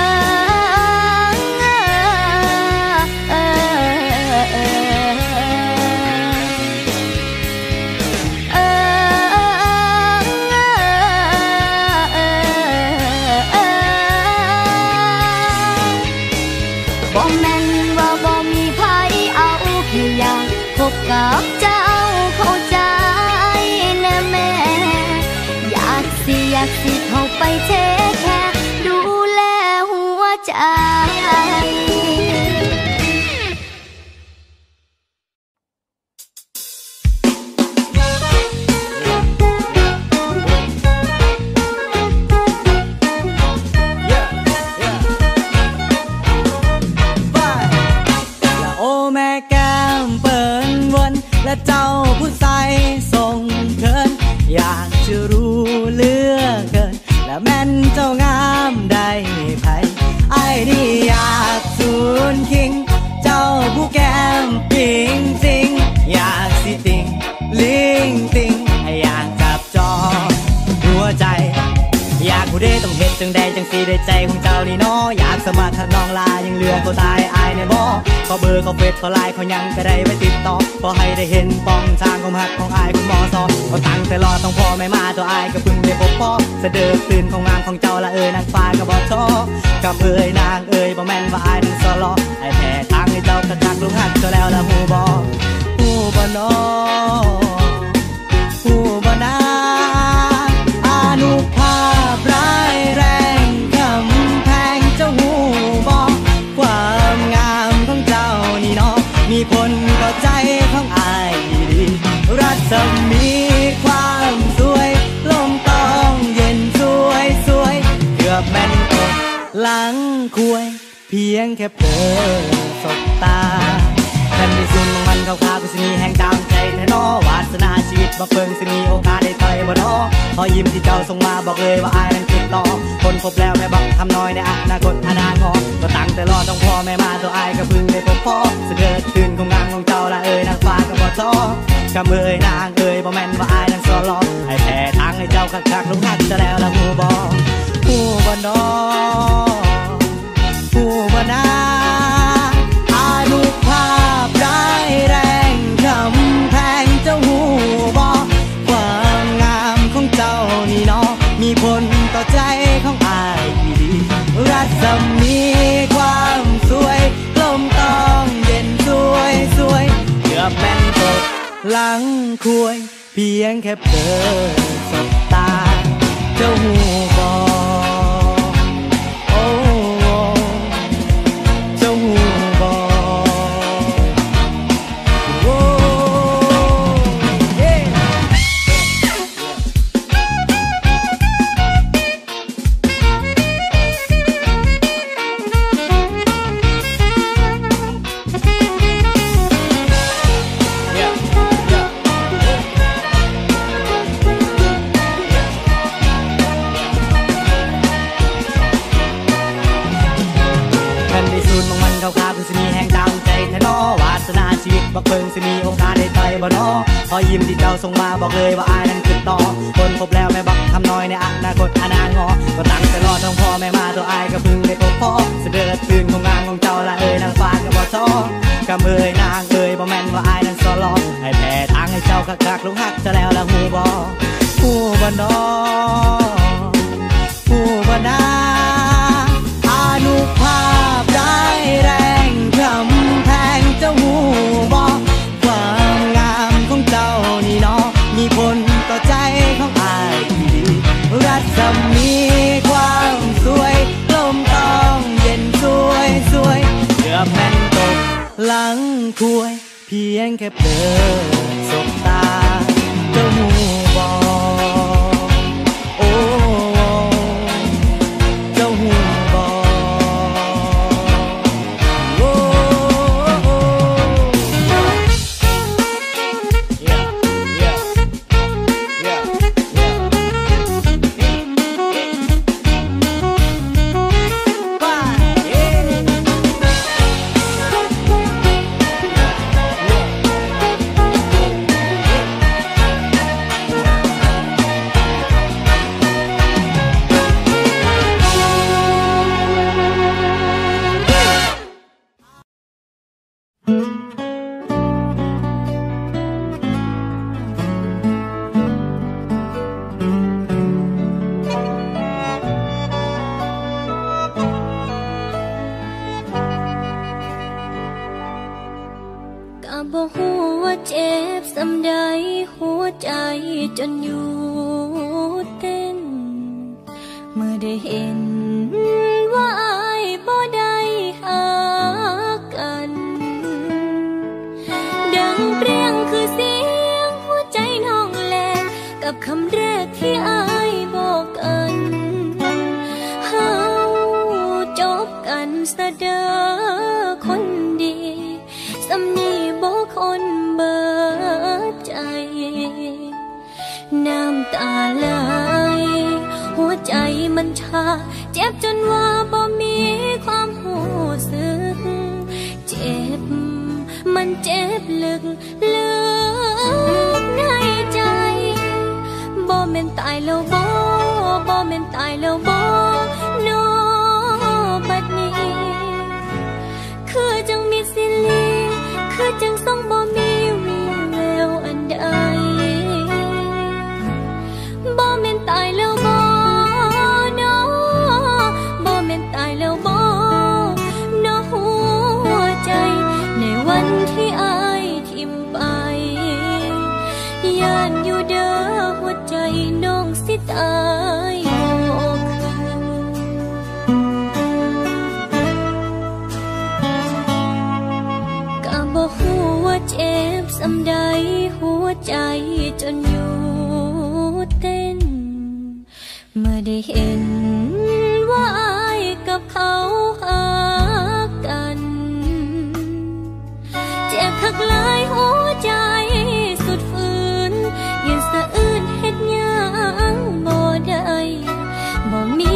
บ่แม่นว่าบ่มีไผเอาแค่อยากคบกับเจ้าเข้าใจนะแม่อยากสิอยากสิเข้าไปเทแค่ดูแลหัวใจจังใดจังสีได้ใจของเจ้านี่น้ออยากสมัครถ้าน้องลายังเหลือเขาตายอายในบ่ขอเบอร์เขาเฟซเขาไลน์เขายังก็ได้ไปติดต่อพอให้ได้เห็นป้องทางของหักของอายคุณหมอสอนเขาตั้งแต่รอต้องพอไม่มาตัวอายก็พึ่งได้พบพ่อเสด็จตื่นของงามของเจ้าละเอ่ยนางฟ้าก็บอกชอกับเอ่ยนางเอ่ยบ่แม่นว่าอายนั้นสลอไอ้แท้ทางให้เจ้ากระทักลุงหักเจ้าแล้วละหูบ่หูบ่น้อหูบ่นาอานุภาพร้ายแรงกำแพงเจ้าหูบ่ความงามของเจ้านี่เนาะมีผลต่อใจของอายดีรัศมีความสวยลมต้องเย็นสวยสวยเกือบแม่นตกหลังคุยเพียงแค่เผลอสบตาแผ่นดินสุนมันขาวขาวก็สิมีแห่งจำใจแท้นอวาสนาชีวิตบ่เพิ่งสิมีโอกาสได้ต่อยบ่นอพอยิ้มที่เจ้าส่งมาบอกเลยว่าอายนั้นคือต่อคนพบแล้วแม่บักทำน้อยในอนาคตอนาคตก็ตั้งแต่รอต้องพ่อแม่มาตัวอายก็พึ่งได้พบพ่อสะเกิดขึ้นของงามของเจ้าละเอ่ยนางฟ้าก็บ่ท้อกำเอ่ยนางเอ่ยบ่แม่นว่าอายนางสอลอให้แพ้ทางให้เจ้าคักๆลงหักจะแล้วละหูบ่หูบ่นอหูบ่นาอานุภาพร้ายแรงคำแพงเจ้าหูบ่ความงามของเจ้านี่เนาะมีผลต่อใจของอายรัศมีความสวยกลมต้องเด่นสวยสวยเกือบเป็นตกหลังคุยเพียงแค่เปิดสบตาเจ้าหูบ่โอ้เจ้าหูบ่โอ้เย้เขาขาคือสิมีแห่งดาวใจแท้นอวาสนาชีวิตบักเพิงสิมีโอกาสได้ไปบ่นอพอยิ้มที่เจ้าส่งมาบอกเลยว่าอายนั้นคือต่อคนพบแล้วแม่บักทำน้อยในอนาคตอนาคตก็ตั้งแต่รอต้องพ่อแม่มาตัวอายก็พึ่งได้พบพ่อเสด็จตื่นของงามของเจ้าละเอ่ยนางฟ้าก็บ่ท้อกำเอ่ยนางเอ่ยบ่แม่นว่าอายนั้นสอลอให้แพ้ทางให้เจ้าคักๆลงหักจะแล้วละหูบ่หูบ่นอหูบ่นาอานุภาพร้ายแรงคำแพงเจ้าหูบ่ความงามของเจ้านี่เนาะมีผลต่อใจของอายรัศมีความสวยกลมต้องเย็นสวยสวยเกือบแม่นตกหลังคุยเพียงแค่เปิดสบตาเจ้าหูบ่โอ้เจ้าหูบ่บ่ฮู้ว่าเจ็บสำใดหัวใจจนหยุดเต้นเมื่อได้เห็นว่าอายบ่ได้หากันดังเปรี้ยงคือเสียงหัวใจน้องแลกกับคำแรกที่อายบอกกันเฮาจบกันซะเด้อคนดีสำนีบอกคนเบิดใจน้ำตาไหลหัวใจมันชาเจ็บจนว่าบ่มีความหูสึกเจ็บมันเจ็บลึกลึกในใจบ่แม่นตายแล้วบ่บ่แม่นตายแล้วบ่โนบัดนี้คือจังมีสิลีคือจังต้องบ่มีวีแววอันใดบ่แม่นตายแล้วบ่เนาะบ่แม่นตายแล้วบ่เนาะหัวใจในวันที่อายทิ่มไปย่านอยู่เด้อหัวใจน้องสิตายบ่บ่ฮู้ว่าเจ็บสำใดหัวใจจนหยุดเต้นเมื่อได้เห็นว่าอายกับเขาหากัน หักหลายหัวใจสุดฝืนยืนสะอื้นเฮ็ดหยังบ่ได้บ่มี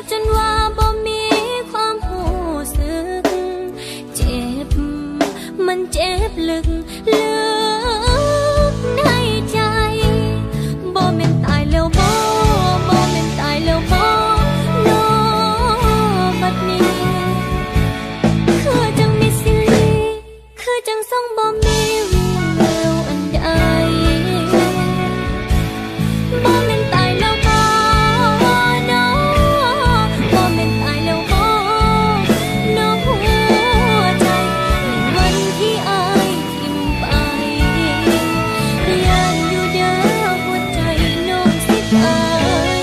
บจนว่าบ่มีความรู้สึกเจ็บมันเจ็บลึกลึกในใจบ่แม่นตายแล้วบ่บ่แม่นตายแล้วบ่น้อบัดนี้คือจังมีสิลีคือจังส่งบ่มีวี่แววอันใดบ่แม่นตายแล้วบ่น้อบ่แม่นตายแล้วบ่น้อหัวใจในวันที่อายทิ่มไปย้านอยู่เด้อหัวใจน้องสิตาย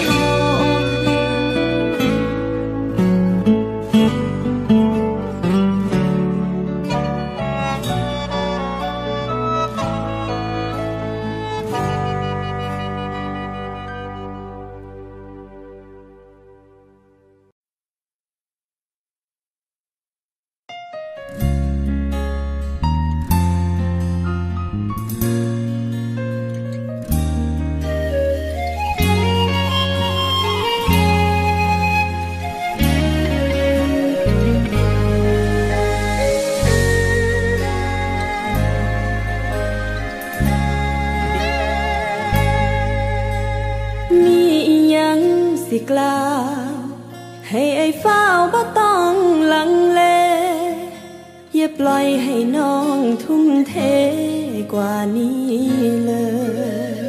มีอิหยังสิกล่าวให้ไอ้ฟ้าวบ่ต้องลังเลอย่าปล่อยให้น้องทุ่มเทกว่านี้เลย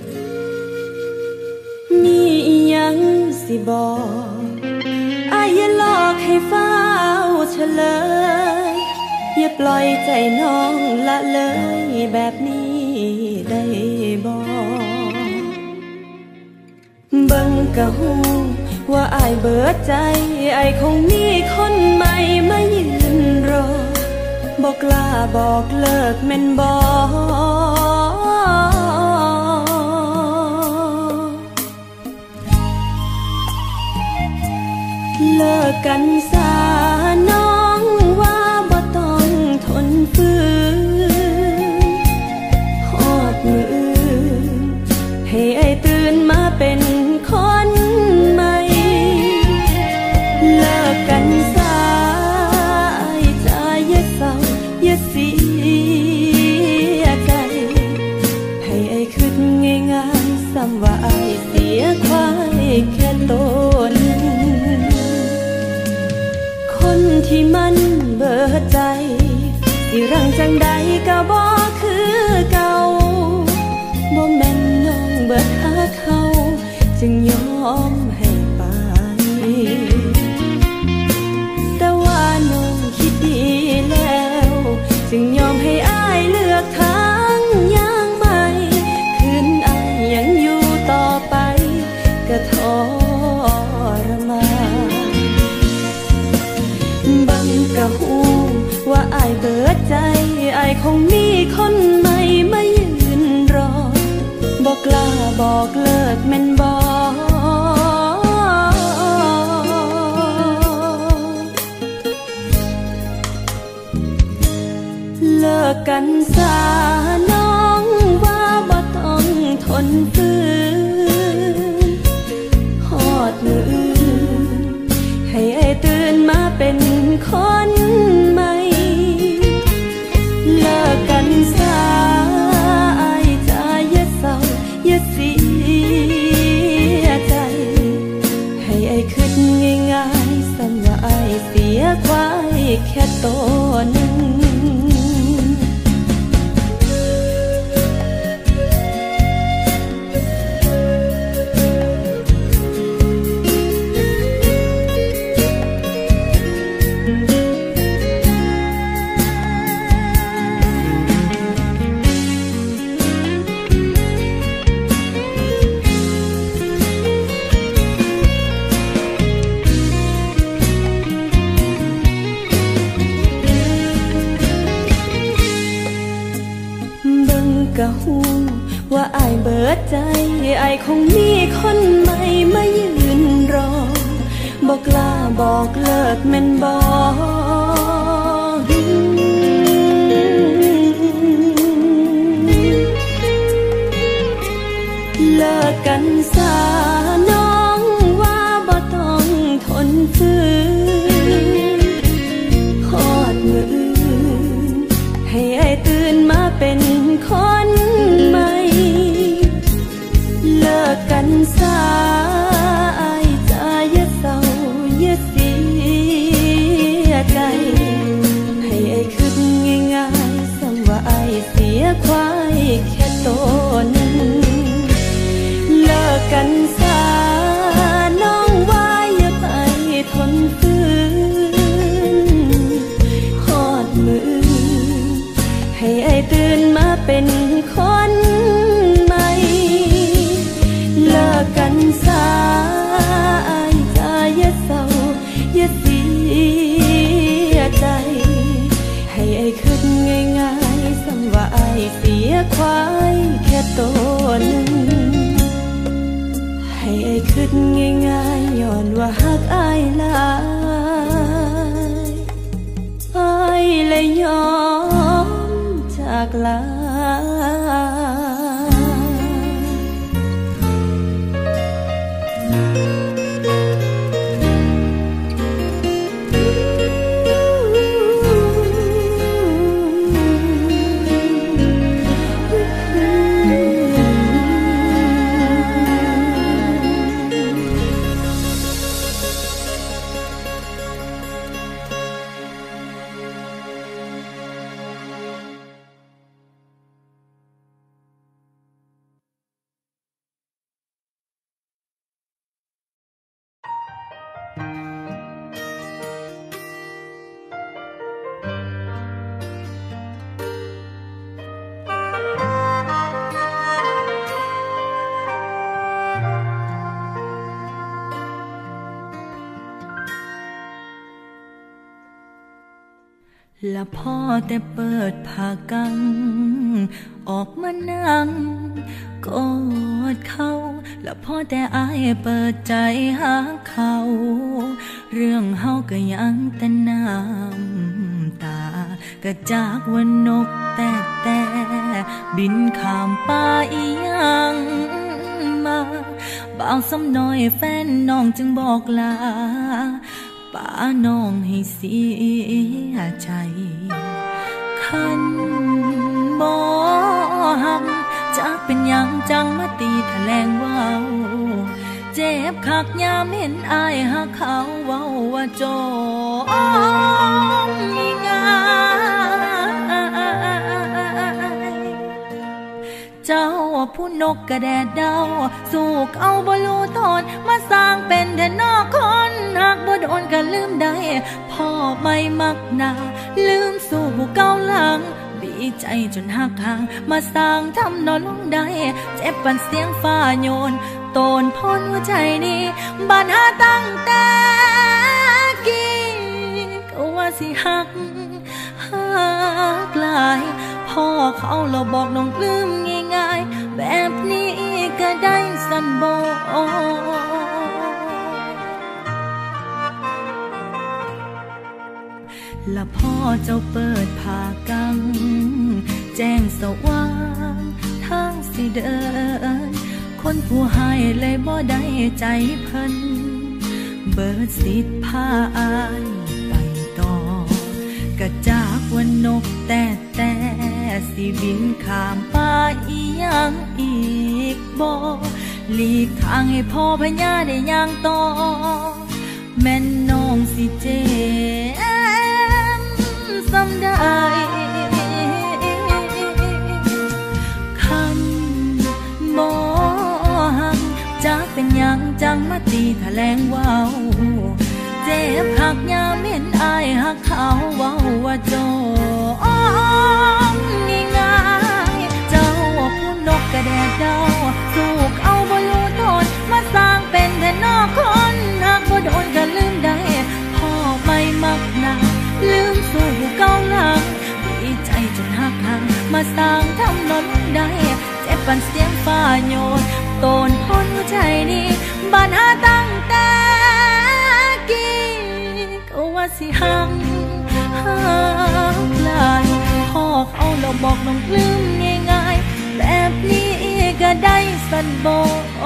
มีอิหยังสิบอกอ้ายอย่าหลอกให้ฟ้าวเฉลยอย่าปล่อยใจน้องละเลยแบบนี้ได้บ่เบิ่งกะฮู้ว่าอายเบิดใจอายคงมีคนใหม่มายืนรอบ่กล้าบอกเลิกแม่นบ่เลิกกันซะน้องว่าบ่ต้องทนฝืนฮอดมื้ออื่นให้อายตื่นมาเป็นคนใหม่เลิกกันซะอายจะอย่าเศร้าอย่าเสียใจให้อายคิดง่ายๆซ้ำว่าอายเสียควายแค่ตัวหนึ่งคนที่มันเบิดใจสิรังจังใดก็บ่คือเก่าบ่แม่นน้องเบิดหาเขาจึงยอมให้ไปแต่ว่าน้องคิดดีแล้วจึงยอมให้อ้ายเลือกทางอย่างใหม่คืนอ้ายยังอยู่ต่อไปก็ทรมานบังกะฮู้ว่าอ้ายเบิดใจอ้ายคงมีคนใหม่มายืนรอบ่กล้าบอกเลิกแม่นบ่เลิกกันซะน้องว่าบ่ต้องทนฝืนฮอดมื้ออื่นให้ไอ้ตื่นมาเป็นคนใหม่เลิกกันซะอ้ายจะอย่าเศร้าอย่าเสียใจให้ไอ้คิดง่ายๆซ้ำว่าอ้ายเสียควายแค่ตัวหนึ่งกะฮู้ว่าอ้ายเบิดใจอ้ายคงมีคนใหม่มายืนรอบ่กล้าบอกเลิกแม่นบ่เลิกกันซะน้องว่าบ่ต้องทควายแค่ตัวหนึ่งให้ไอ้คิดง่ายๆย้อนว่าฮักอายหลายอายเลยยอมจากลาและพ่อแต่เปิดผ้ากังออกมานั่งกอดเขาและพ่อแต่อายเปิดใจหาเขาเรื่องเฮาก็ยังแต่น้ำตากระจากวันนกแต่แต่บินข้ามป่าอีหยังมาบ่าวสำน้อยแฟนน้องจึงบอกลาป้าน้องให้เสียใจคันบ่หักจักเป็นหยังจังมาตีแถลงว่าวเจ็บคักยามเห็นอายหักเขาเว้าว่าจองง่ายเจ้าผู้นกกระแดดเดาสู้เอาบ่รู้ตนมาสร้างเป็นแต่นอกคนหักบ่โดนก็ลืมได้พ่อไม่มักหน้าลืมสู่เก่าหลังบีใจจนหักห่างมาสร้างทำนอนลงได้เจ็บปันเสียงฟ้าโยนโตนพ้นหัวใจนี้บาดหาตั้งแต่กี้ก็ว่าสิหักหักหลายพ่อเขาเราบอกน้องลืมง่ายๆแบบนี้ก็ได้สันบ่และพ่อเจ้าเปิดผ้ากังแจ้งสว่างทางสิเดินคนผู้ให้เลยบ่ได้ใจเพิ่นเบิดสิทธิ์พาอายไปต่อกระจากวันนกแต่แต่สิบินข้ามป่าอีหยังอีกบ่หลีกทางให้พ่อพญาได้ย่างต่อแม่นน้องสิเจ็บซ้ำได้คันบ่หักจักเป็นหยังจังมาตีแถลงว่าวเจ็บคักยามเห็นอายหักเขาเว้าว่าจองง่ายๆเจ้าผู้นกกระแดดเดาสู้เอาบ่รู้ตนมาสร้างเป็นแต่นอกคนหักบ่โดนก็ลืมได้พ่อไม่มักหน้าลืมสู่เก่าหลังดีใจจนหักห่างมาสร้างทำนอนได้เจ็บปันเสียงฟ้าโยนโตนพ้นหัวใจนี้บาดหาตั้งแต่กี้ก็ว่าสิหักหักหลายพ่อเขาเราบอกน้องลืมง่ายๆแบบนี้ก็ได้สันบ่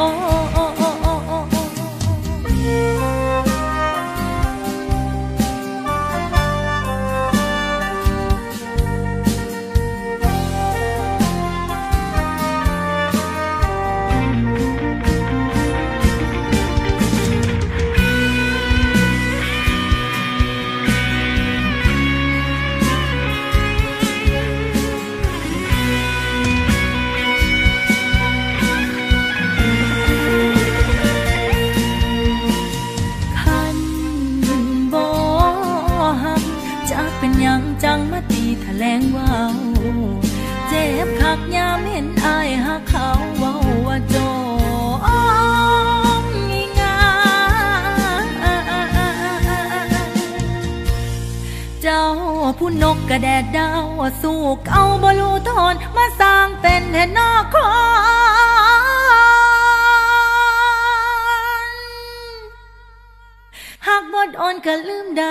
จังมาตีแถลงว่าวเจ็บคักยามเห็นอายหักเขาเว้าว่าจองง่ายๆเจ้าผู้นกกระแดดดาวสู้เก่าบ่รู้ทนมาสร้างเป็นแห่นอกคอนหากบ่โดนก็ลืมได้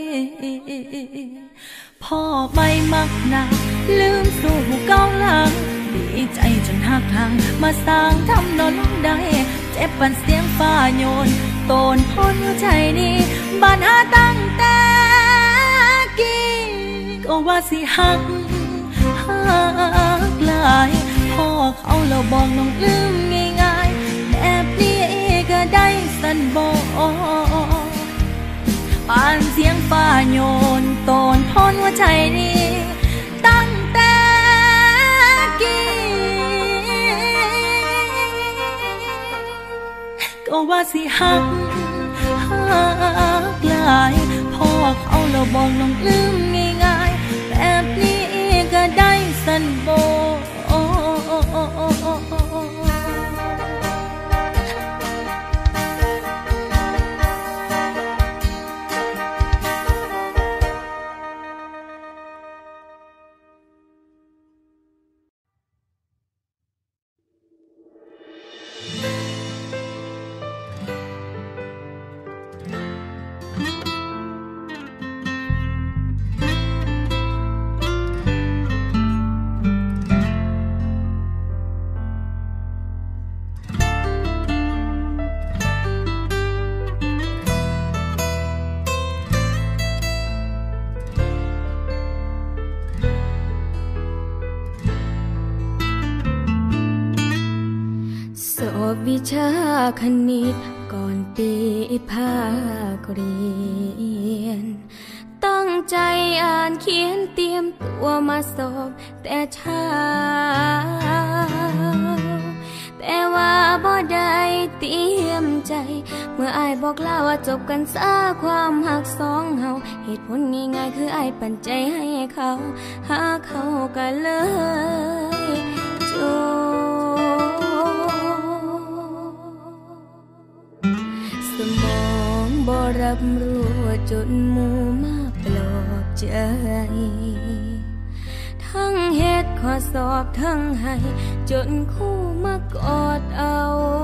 พ่อไม่มักหนาลืมสู่เก่าหลังดีใจจนหักทางมาสร้างทำนอนลงได้เจ็บปันเสียงฟ้าโยนโตนพ้นหัวใจนี้บานหาตั้งแต่กี้ก็ว่าสิหักหักหลายพ่อเขาเราบอกน้องลืมง่ายๆแบบนี้ก็ได้สันบอกปานเสียงฟ้าโยนโตนพ้นหัวใจนี้ตั้งแต่กี้ก็ว่าสิหักหักหลายพ่อเขาเราบอกน้องลืมง่ายๆแบบนี้ก็ได้สันบอกวิชาคณิตก่อนปีภาคเรียนตั้งใจอ่านเขียนเตรียมตัวมาสอบแต่เช้าแต่ว่าบ่ได้เตรียมใจเมื่ออ้ายบอกลาว่าจบกันซะความหักสองเฮาเหตุผลง่ายๆคืออ้ายปันใจให้เขาหาเขาก็เลยจบสมองบ่รับรู้จนหมู่มาปลอบใจทั้งเฮ็ดข้อสอบทั้งให้จนคู่มากอดเอา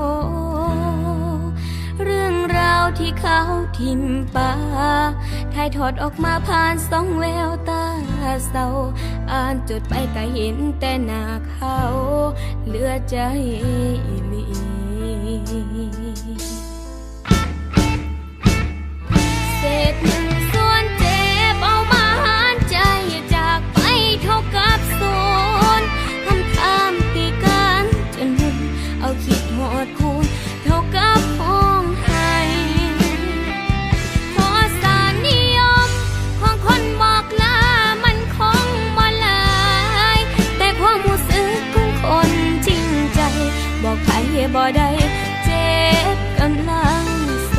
เรื่องราวที่เขาทิมป่าถ่ายทอดออกมาผ่านสองแววตาเศร้าอ่านจดไปก็เห็นแต่หน้าเขาเหลือใจอีหลีเศษหนึ่งส่วนเจ็บเอามาหารใจจากไปเท่ากับศูนย์คำถามตีกันจนหุ่นเอาคิดหอดคูณเท่ากับห้องให้พอสารนิยมของคนบอกลามันคงบ่หลายแต่ความรู้สึกของคนจริงใจบอกใครบ่ได้เจ็บกำลัง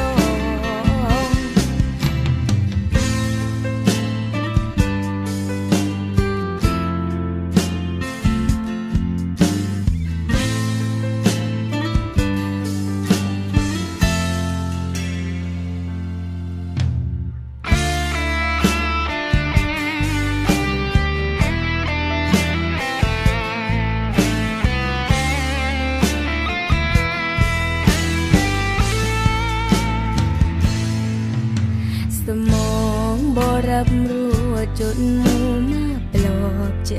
รับรู้จนหมู่มาปลอบใจ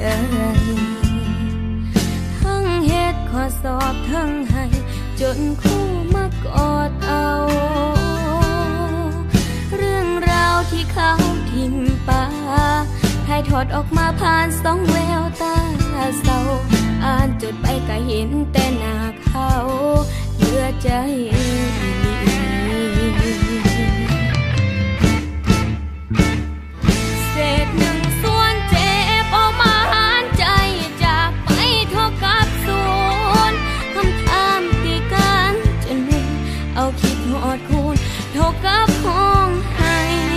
ทั้งเฮ็ดข้อสอบทั้งให้จนคู่มากอดเอาเรื่องราวที่เขาทิมป่าถ่ายทอดออกมาผ่านสองแววตาเศร้าอ่านจดไปก็เห็นแต่หน้าเขาเหลือใจเศษหนึ่งส่วนเจ็บเอามาหารใจจากไปเท่ากับศูนย์คำถามตีกันจนหุ่นเอาคิดหอดคูณเท่ากับห้องให้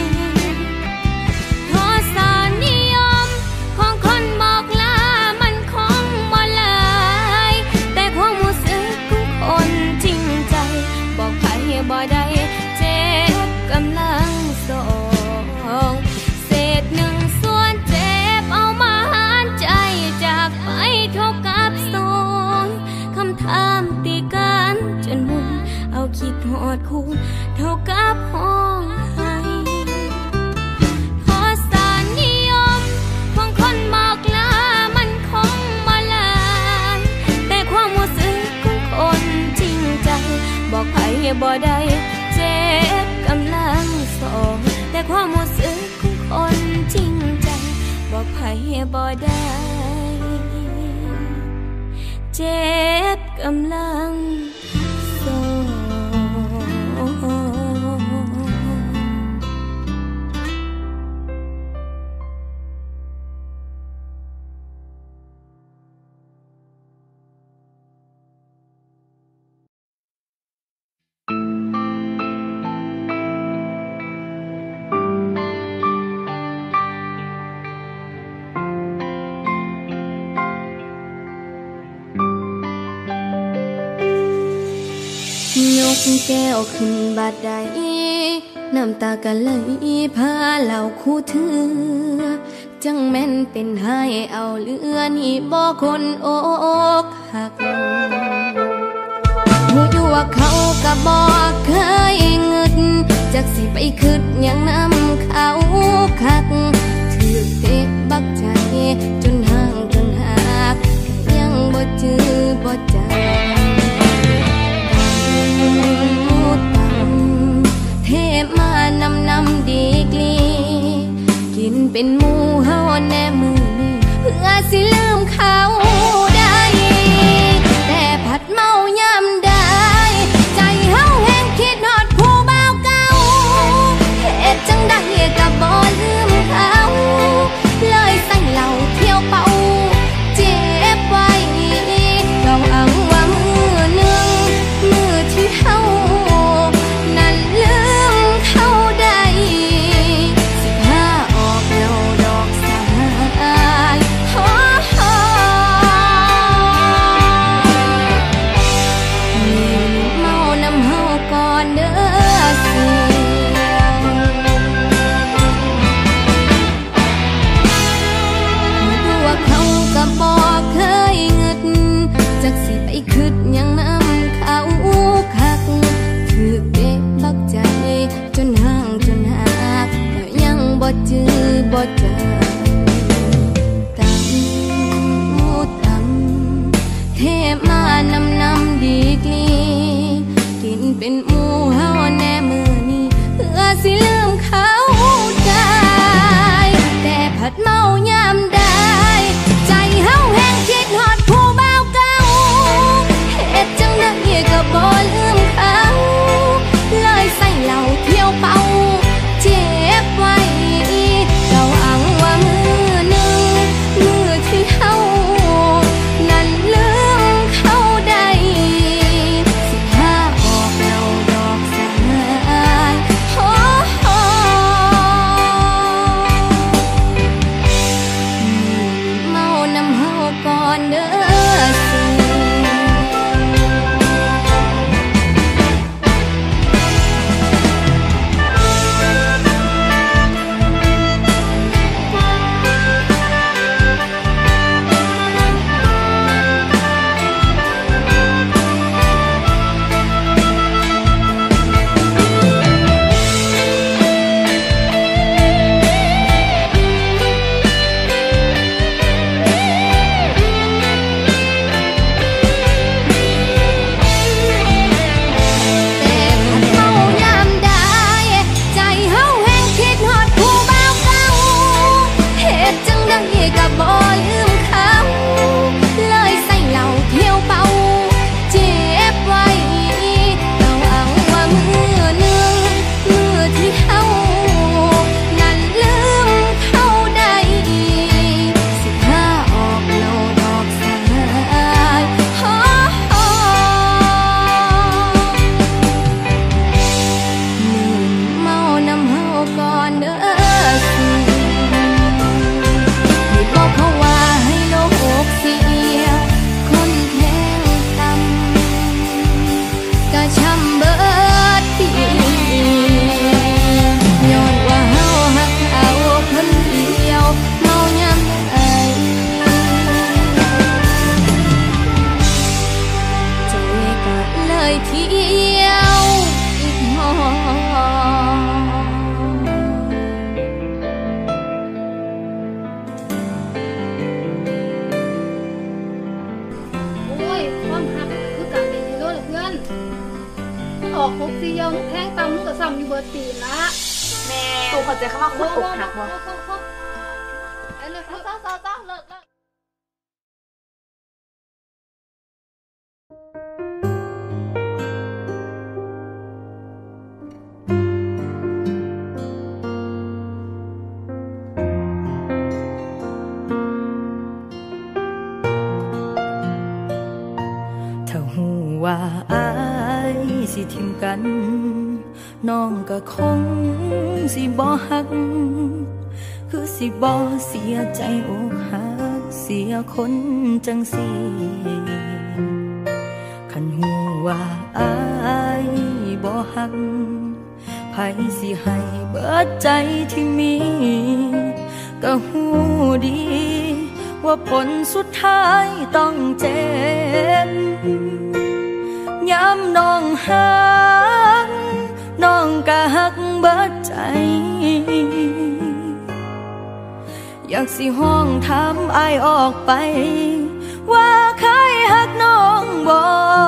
ทอสารนิยมของคนบอกลามันคงบ่หลายแต่ความรู้สึกของคนจริงใจบอกใครบ่ได้เจ็บบ่ได้เจ็บกำลังโซยกแก้วขึ้นบาดใดน้ำตาก็ไหลพาเหล่าคู่เธอจังแม่นเป็นให้เอาเลือนี่บ่คนอกหักหูอยู่ว่าเขาก็บ่เคยเงิดจักสิไปคืดยังน้ำเขาคักถือเตะบักใจจนห่างจนหักยังบ่จื้อบ่จำเทมานำนำดีกลีกินเป็นหมูเฮาแน่มือนี้เพื่อสิลืมเขาได้แต่ผัดเมายามได้ใจเฮาแห้งคิดฮอดผู้บ่าวเก่าเฮ็ดจังได้ก็บ่ลืมเขาเลยใส่เหล้าเที่ยวเป่าเจ็บไว้เราอ้างว่ามือหนึ่งมือที่เฮาคืดยังน้ำเขาคักถือเตะบักใจจนห่างจนหักแล้วยังบ่จื้อบ่จำตำมูตำเทมานำนำดีกลีกินเป็นหมูเฮาแน่มือนี้เพื่อสิลืมเขาได้แต่ผัดเมายามได้ใจเฮาแห้งคิดฮอดผู้บ่าวเก่าเฮ็ดจังได้ก็บ่ลืมเขาเลยใส่เหล้าเที่ยวเป่าเจ็บไว้เราอ้างว่ามือหนึ่งมือที่เฮานั้นลืมเขาได้สิพาออกเราดอกสายโอ้โหเมานำเฮาก่อนเด้อก็บ่ลืมเขาเลยใส่เหล้าเที่ยวเป่าเจ็บไว้เราอ้างว่ามือหนึ่งมือที่เฮานั้นลืมเขาได้สิพาออกเราดอกสายโอ้โหมือเมานำเฮาก่อนเด้อเพราะว่าให้โลกเสียคนแทงตำกะช้ำเบิดปีย้อนว่าเฮาหักเอาคนเดียวเมายามใดใจก็เลยเที่ยวอีกหอออกหกสี่เยาแทงตำมึงก็ซ้ำอยู่เบิดตีนละแม่ตูเข้าใจคำว่าคุดอกหักบ่ไปเลยเศร้าเศร้าเศร้าเศร้าเลิกเลิกถ้าหูว่าอายสิทิมกันน้องก็คงสิบ่ฮักคือสิบ่เสียใจอกหักเสียคนจังสิคันหูว่าอายบ่ฮักไผสิให้เบิดใจที่มีก็หูดีว่าผลสุดท้ายต้องเจ็บย้ำน้องฮักน้องก็ฮักเบิดใจอยากสิห้องถามอายออกไปว่าเคยฮักน้องบ่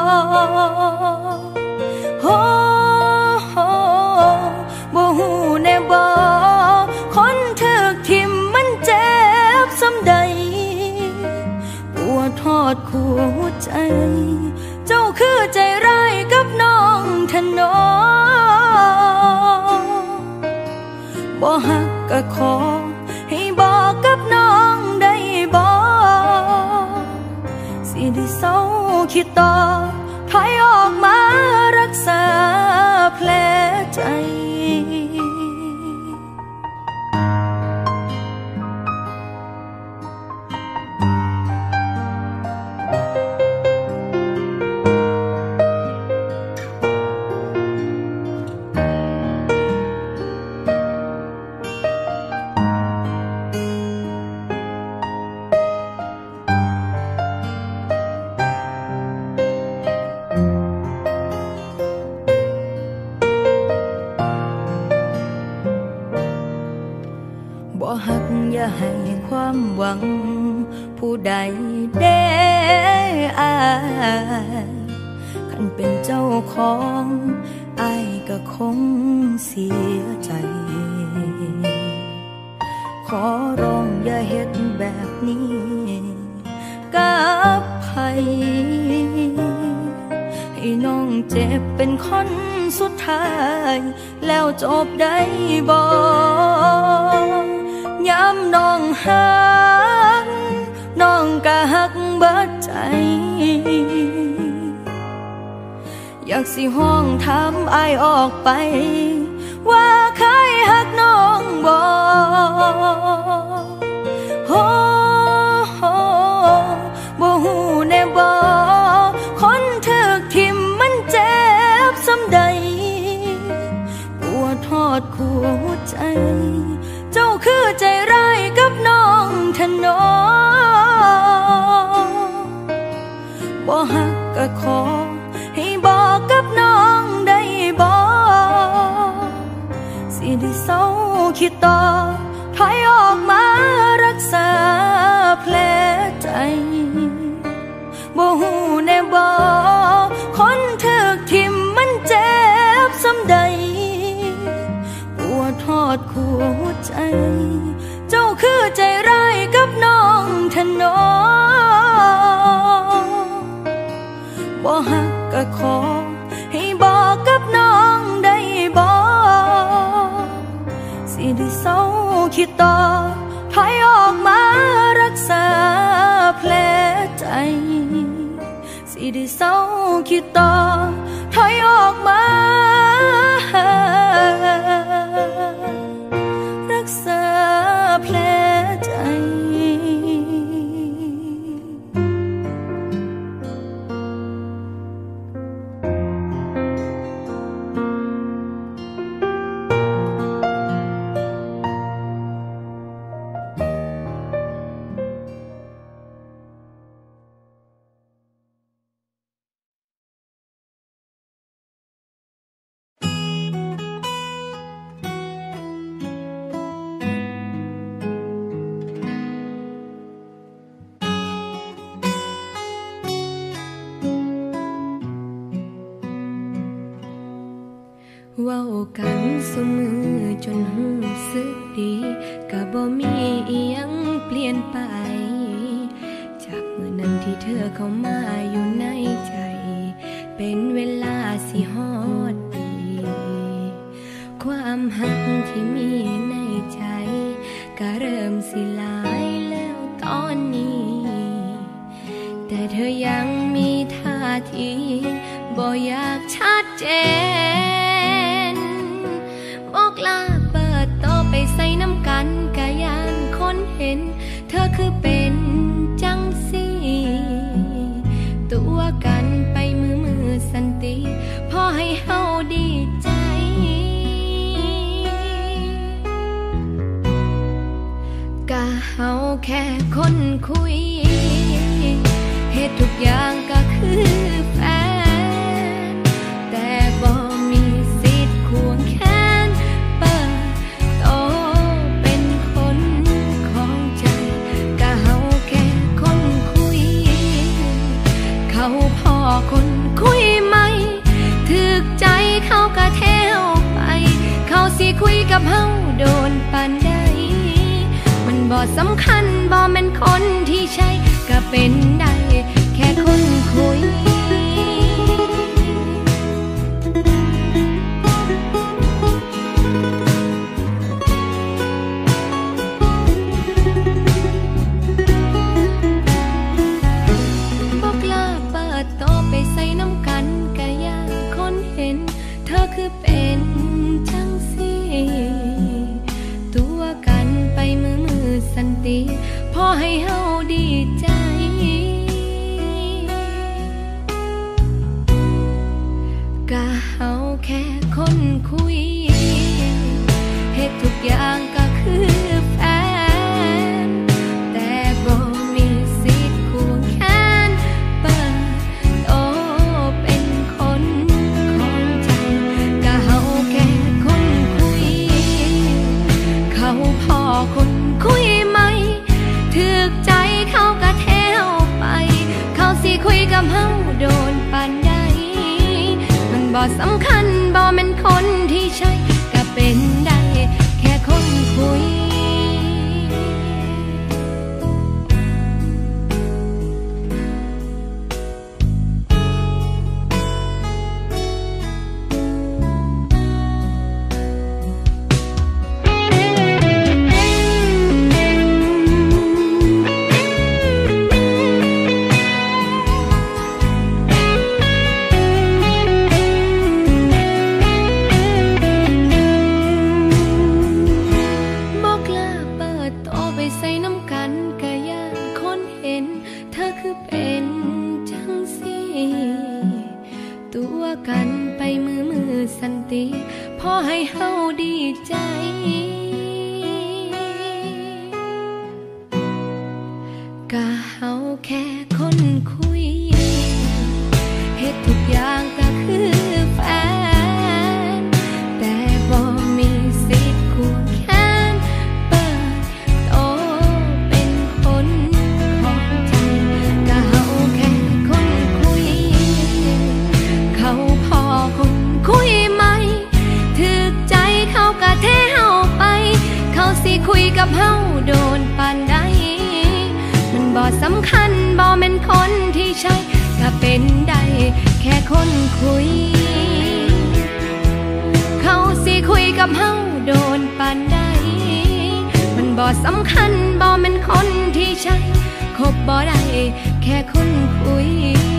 โอ้โหบ่ฮู้แน่บ่คนถึกทิ่มมันเจ็บส่ำใดปวดทอดคู่หัวใจเจ้าคือใจร้ายกับน้องแท้น้อบ่ฮักก็ขอให้บอกกับน้องได้บ่สิได้เศร้าคิดต่อถอยออกมารักษาแผลใจบ่ฮักอย่าให้ความหวังผู้ใดเด้อายคันเป็นเจ้าของอายก็คงเสียใจขอร้องอย่าเฮ็ดแบบนี้กับไผให้น้องเจ็บเป็นคนสุดท้ายแล้วจบได้บ่ย้ำน้องฮักน้องก็ฮักเบิดใจอยากสิห้องถามอายออกไปว่าเคยฮักน้องบ่โอ้โหบ่ฮู้แน่บ่คนถึกทิ่มมันเจ็บส่ำใดปวดทอดคู่หัวใจเจ้าคือใจร้ายกับน้องแท้น้อบ่ฮักก็ขอให้บอกกับน้องได้บ่สิได้เศร้าคิดต่อถอยออกมารักษาแผลใจบ่ฮู้แน่บ่คนถึกทิ่มมันเจ็บส่ำใดปวดทอดคู่หัวใจเจ้าคือใจร้ายกับน้องแท้น้อบ่ฮักก็ขอให้บอกกับน้องได้บ่สิได้เศร้าคิดต่อถอยออกมารักษาแผลใจสิได้เศร้าคิดต่อถอยออกมารักษาแผลใจเว้ากันซุมือจนหูสึกดีก็บ่มีอิหยังเปลี่ยนเข้ามาอยู่ในใจเป็นเวลาสิฮอดปีความหักที่มีในใจก็เริ่มสิลายแล้วตอนนี้แต่เธอยังมีท่าทีบ่อยากชัดเจนบอกลาเปิดโตไปใส่น้ำกันกะยานคนเห็นเธอคือเป็นจังสีตัวกันไปมือมือสันติพอให้เฮาดีใจกะเฮาแค่คนคุยเหตุทุกอย่างก็คือแฟนแต่บ่มีสิทธิ์ควงแขนเปิดโตเป็นคนของใจกะเฮาแค่คนคุยเขาพอคนคุยไหมถึกใจเขากะเทวไปเขาสิคุยกับเฮาโดนปานใดมันบ่สำคัญบ่แม่นคนที่ใช่ก็เป็นได้แค่คนคุยบอกลาเปิดโตไปใส่น้ำกันกะยานคนเห็นเธอคือเป็นจังสีตัวกันไปมือมือสันติพอให้เฮาดีใจกะเฮาแค่คนคุยเหตุทุกอย่างก็คือแฟนแต่บ่มีสิทธิ์ควงแขนเปิดโตเป็นคนของใจกะเฮาแค่คนคุยเขาพอคนคุยไหมถึกใจเขากะเทวไปเขาสิคุยกับเฮาโดนปานใดมันบ่สำคัญบ่แม่นคนที่ใช่ก็เป็นได้แค่คนคุยตัวกันไปมือมือสันติพอให้เฮาดีใจกะเฮาแค่คนคุยเหตุทุกอย่างก็คือแฟนแต่บ่มีสิทธิ์ควงแขนเปิดโตเป็นคนของใจกะเฮาแค่คนคุยเขาพอคนคุยไหมถึกใจเขากะเทเฮาไปเขาสิคุยกับเฮาโดนปานใดมันบ่สำคัญบ่แม่นคนที่ใช่ก็เป็นได้แค่คนคุยเขาสิคุยกับเฮาโดนปานใดมันบ่สำคัญบ่แม่นคนที่ใช่คบบ่ได้แค่คนคุย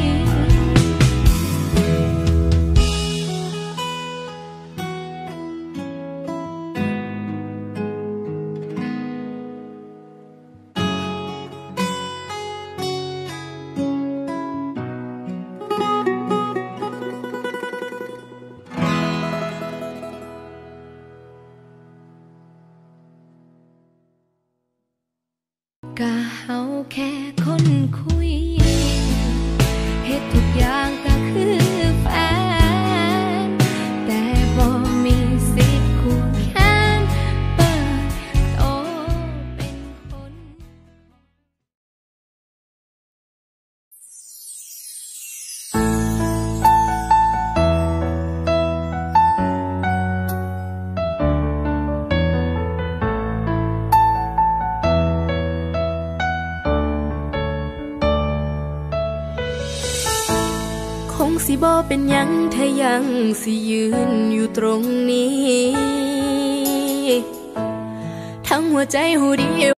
กะเฮาแค่คนคุยเหตุทุกอย่างก็คือแฟนแต่บ่มีสิทธิ์ควงแขนเปิดโตเป็นคนบ่เป็นหยังถ้ายังสิยืนอยู่ตรงนี้ทั้งหัวใจหูดี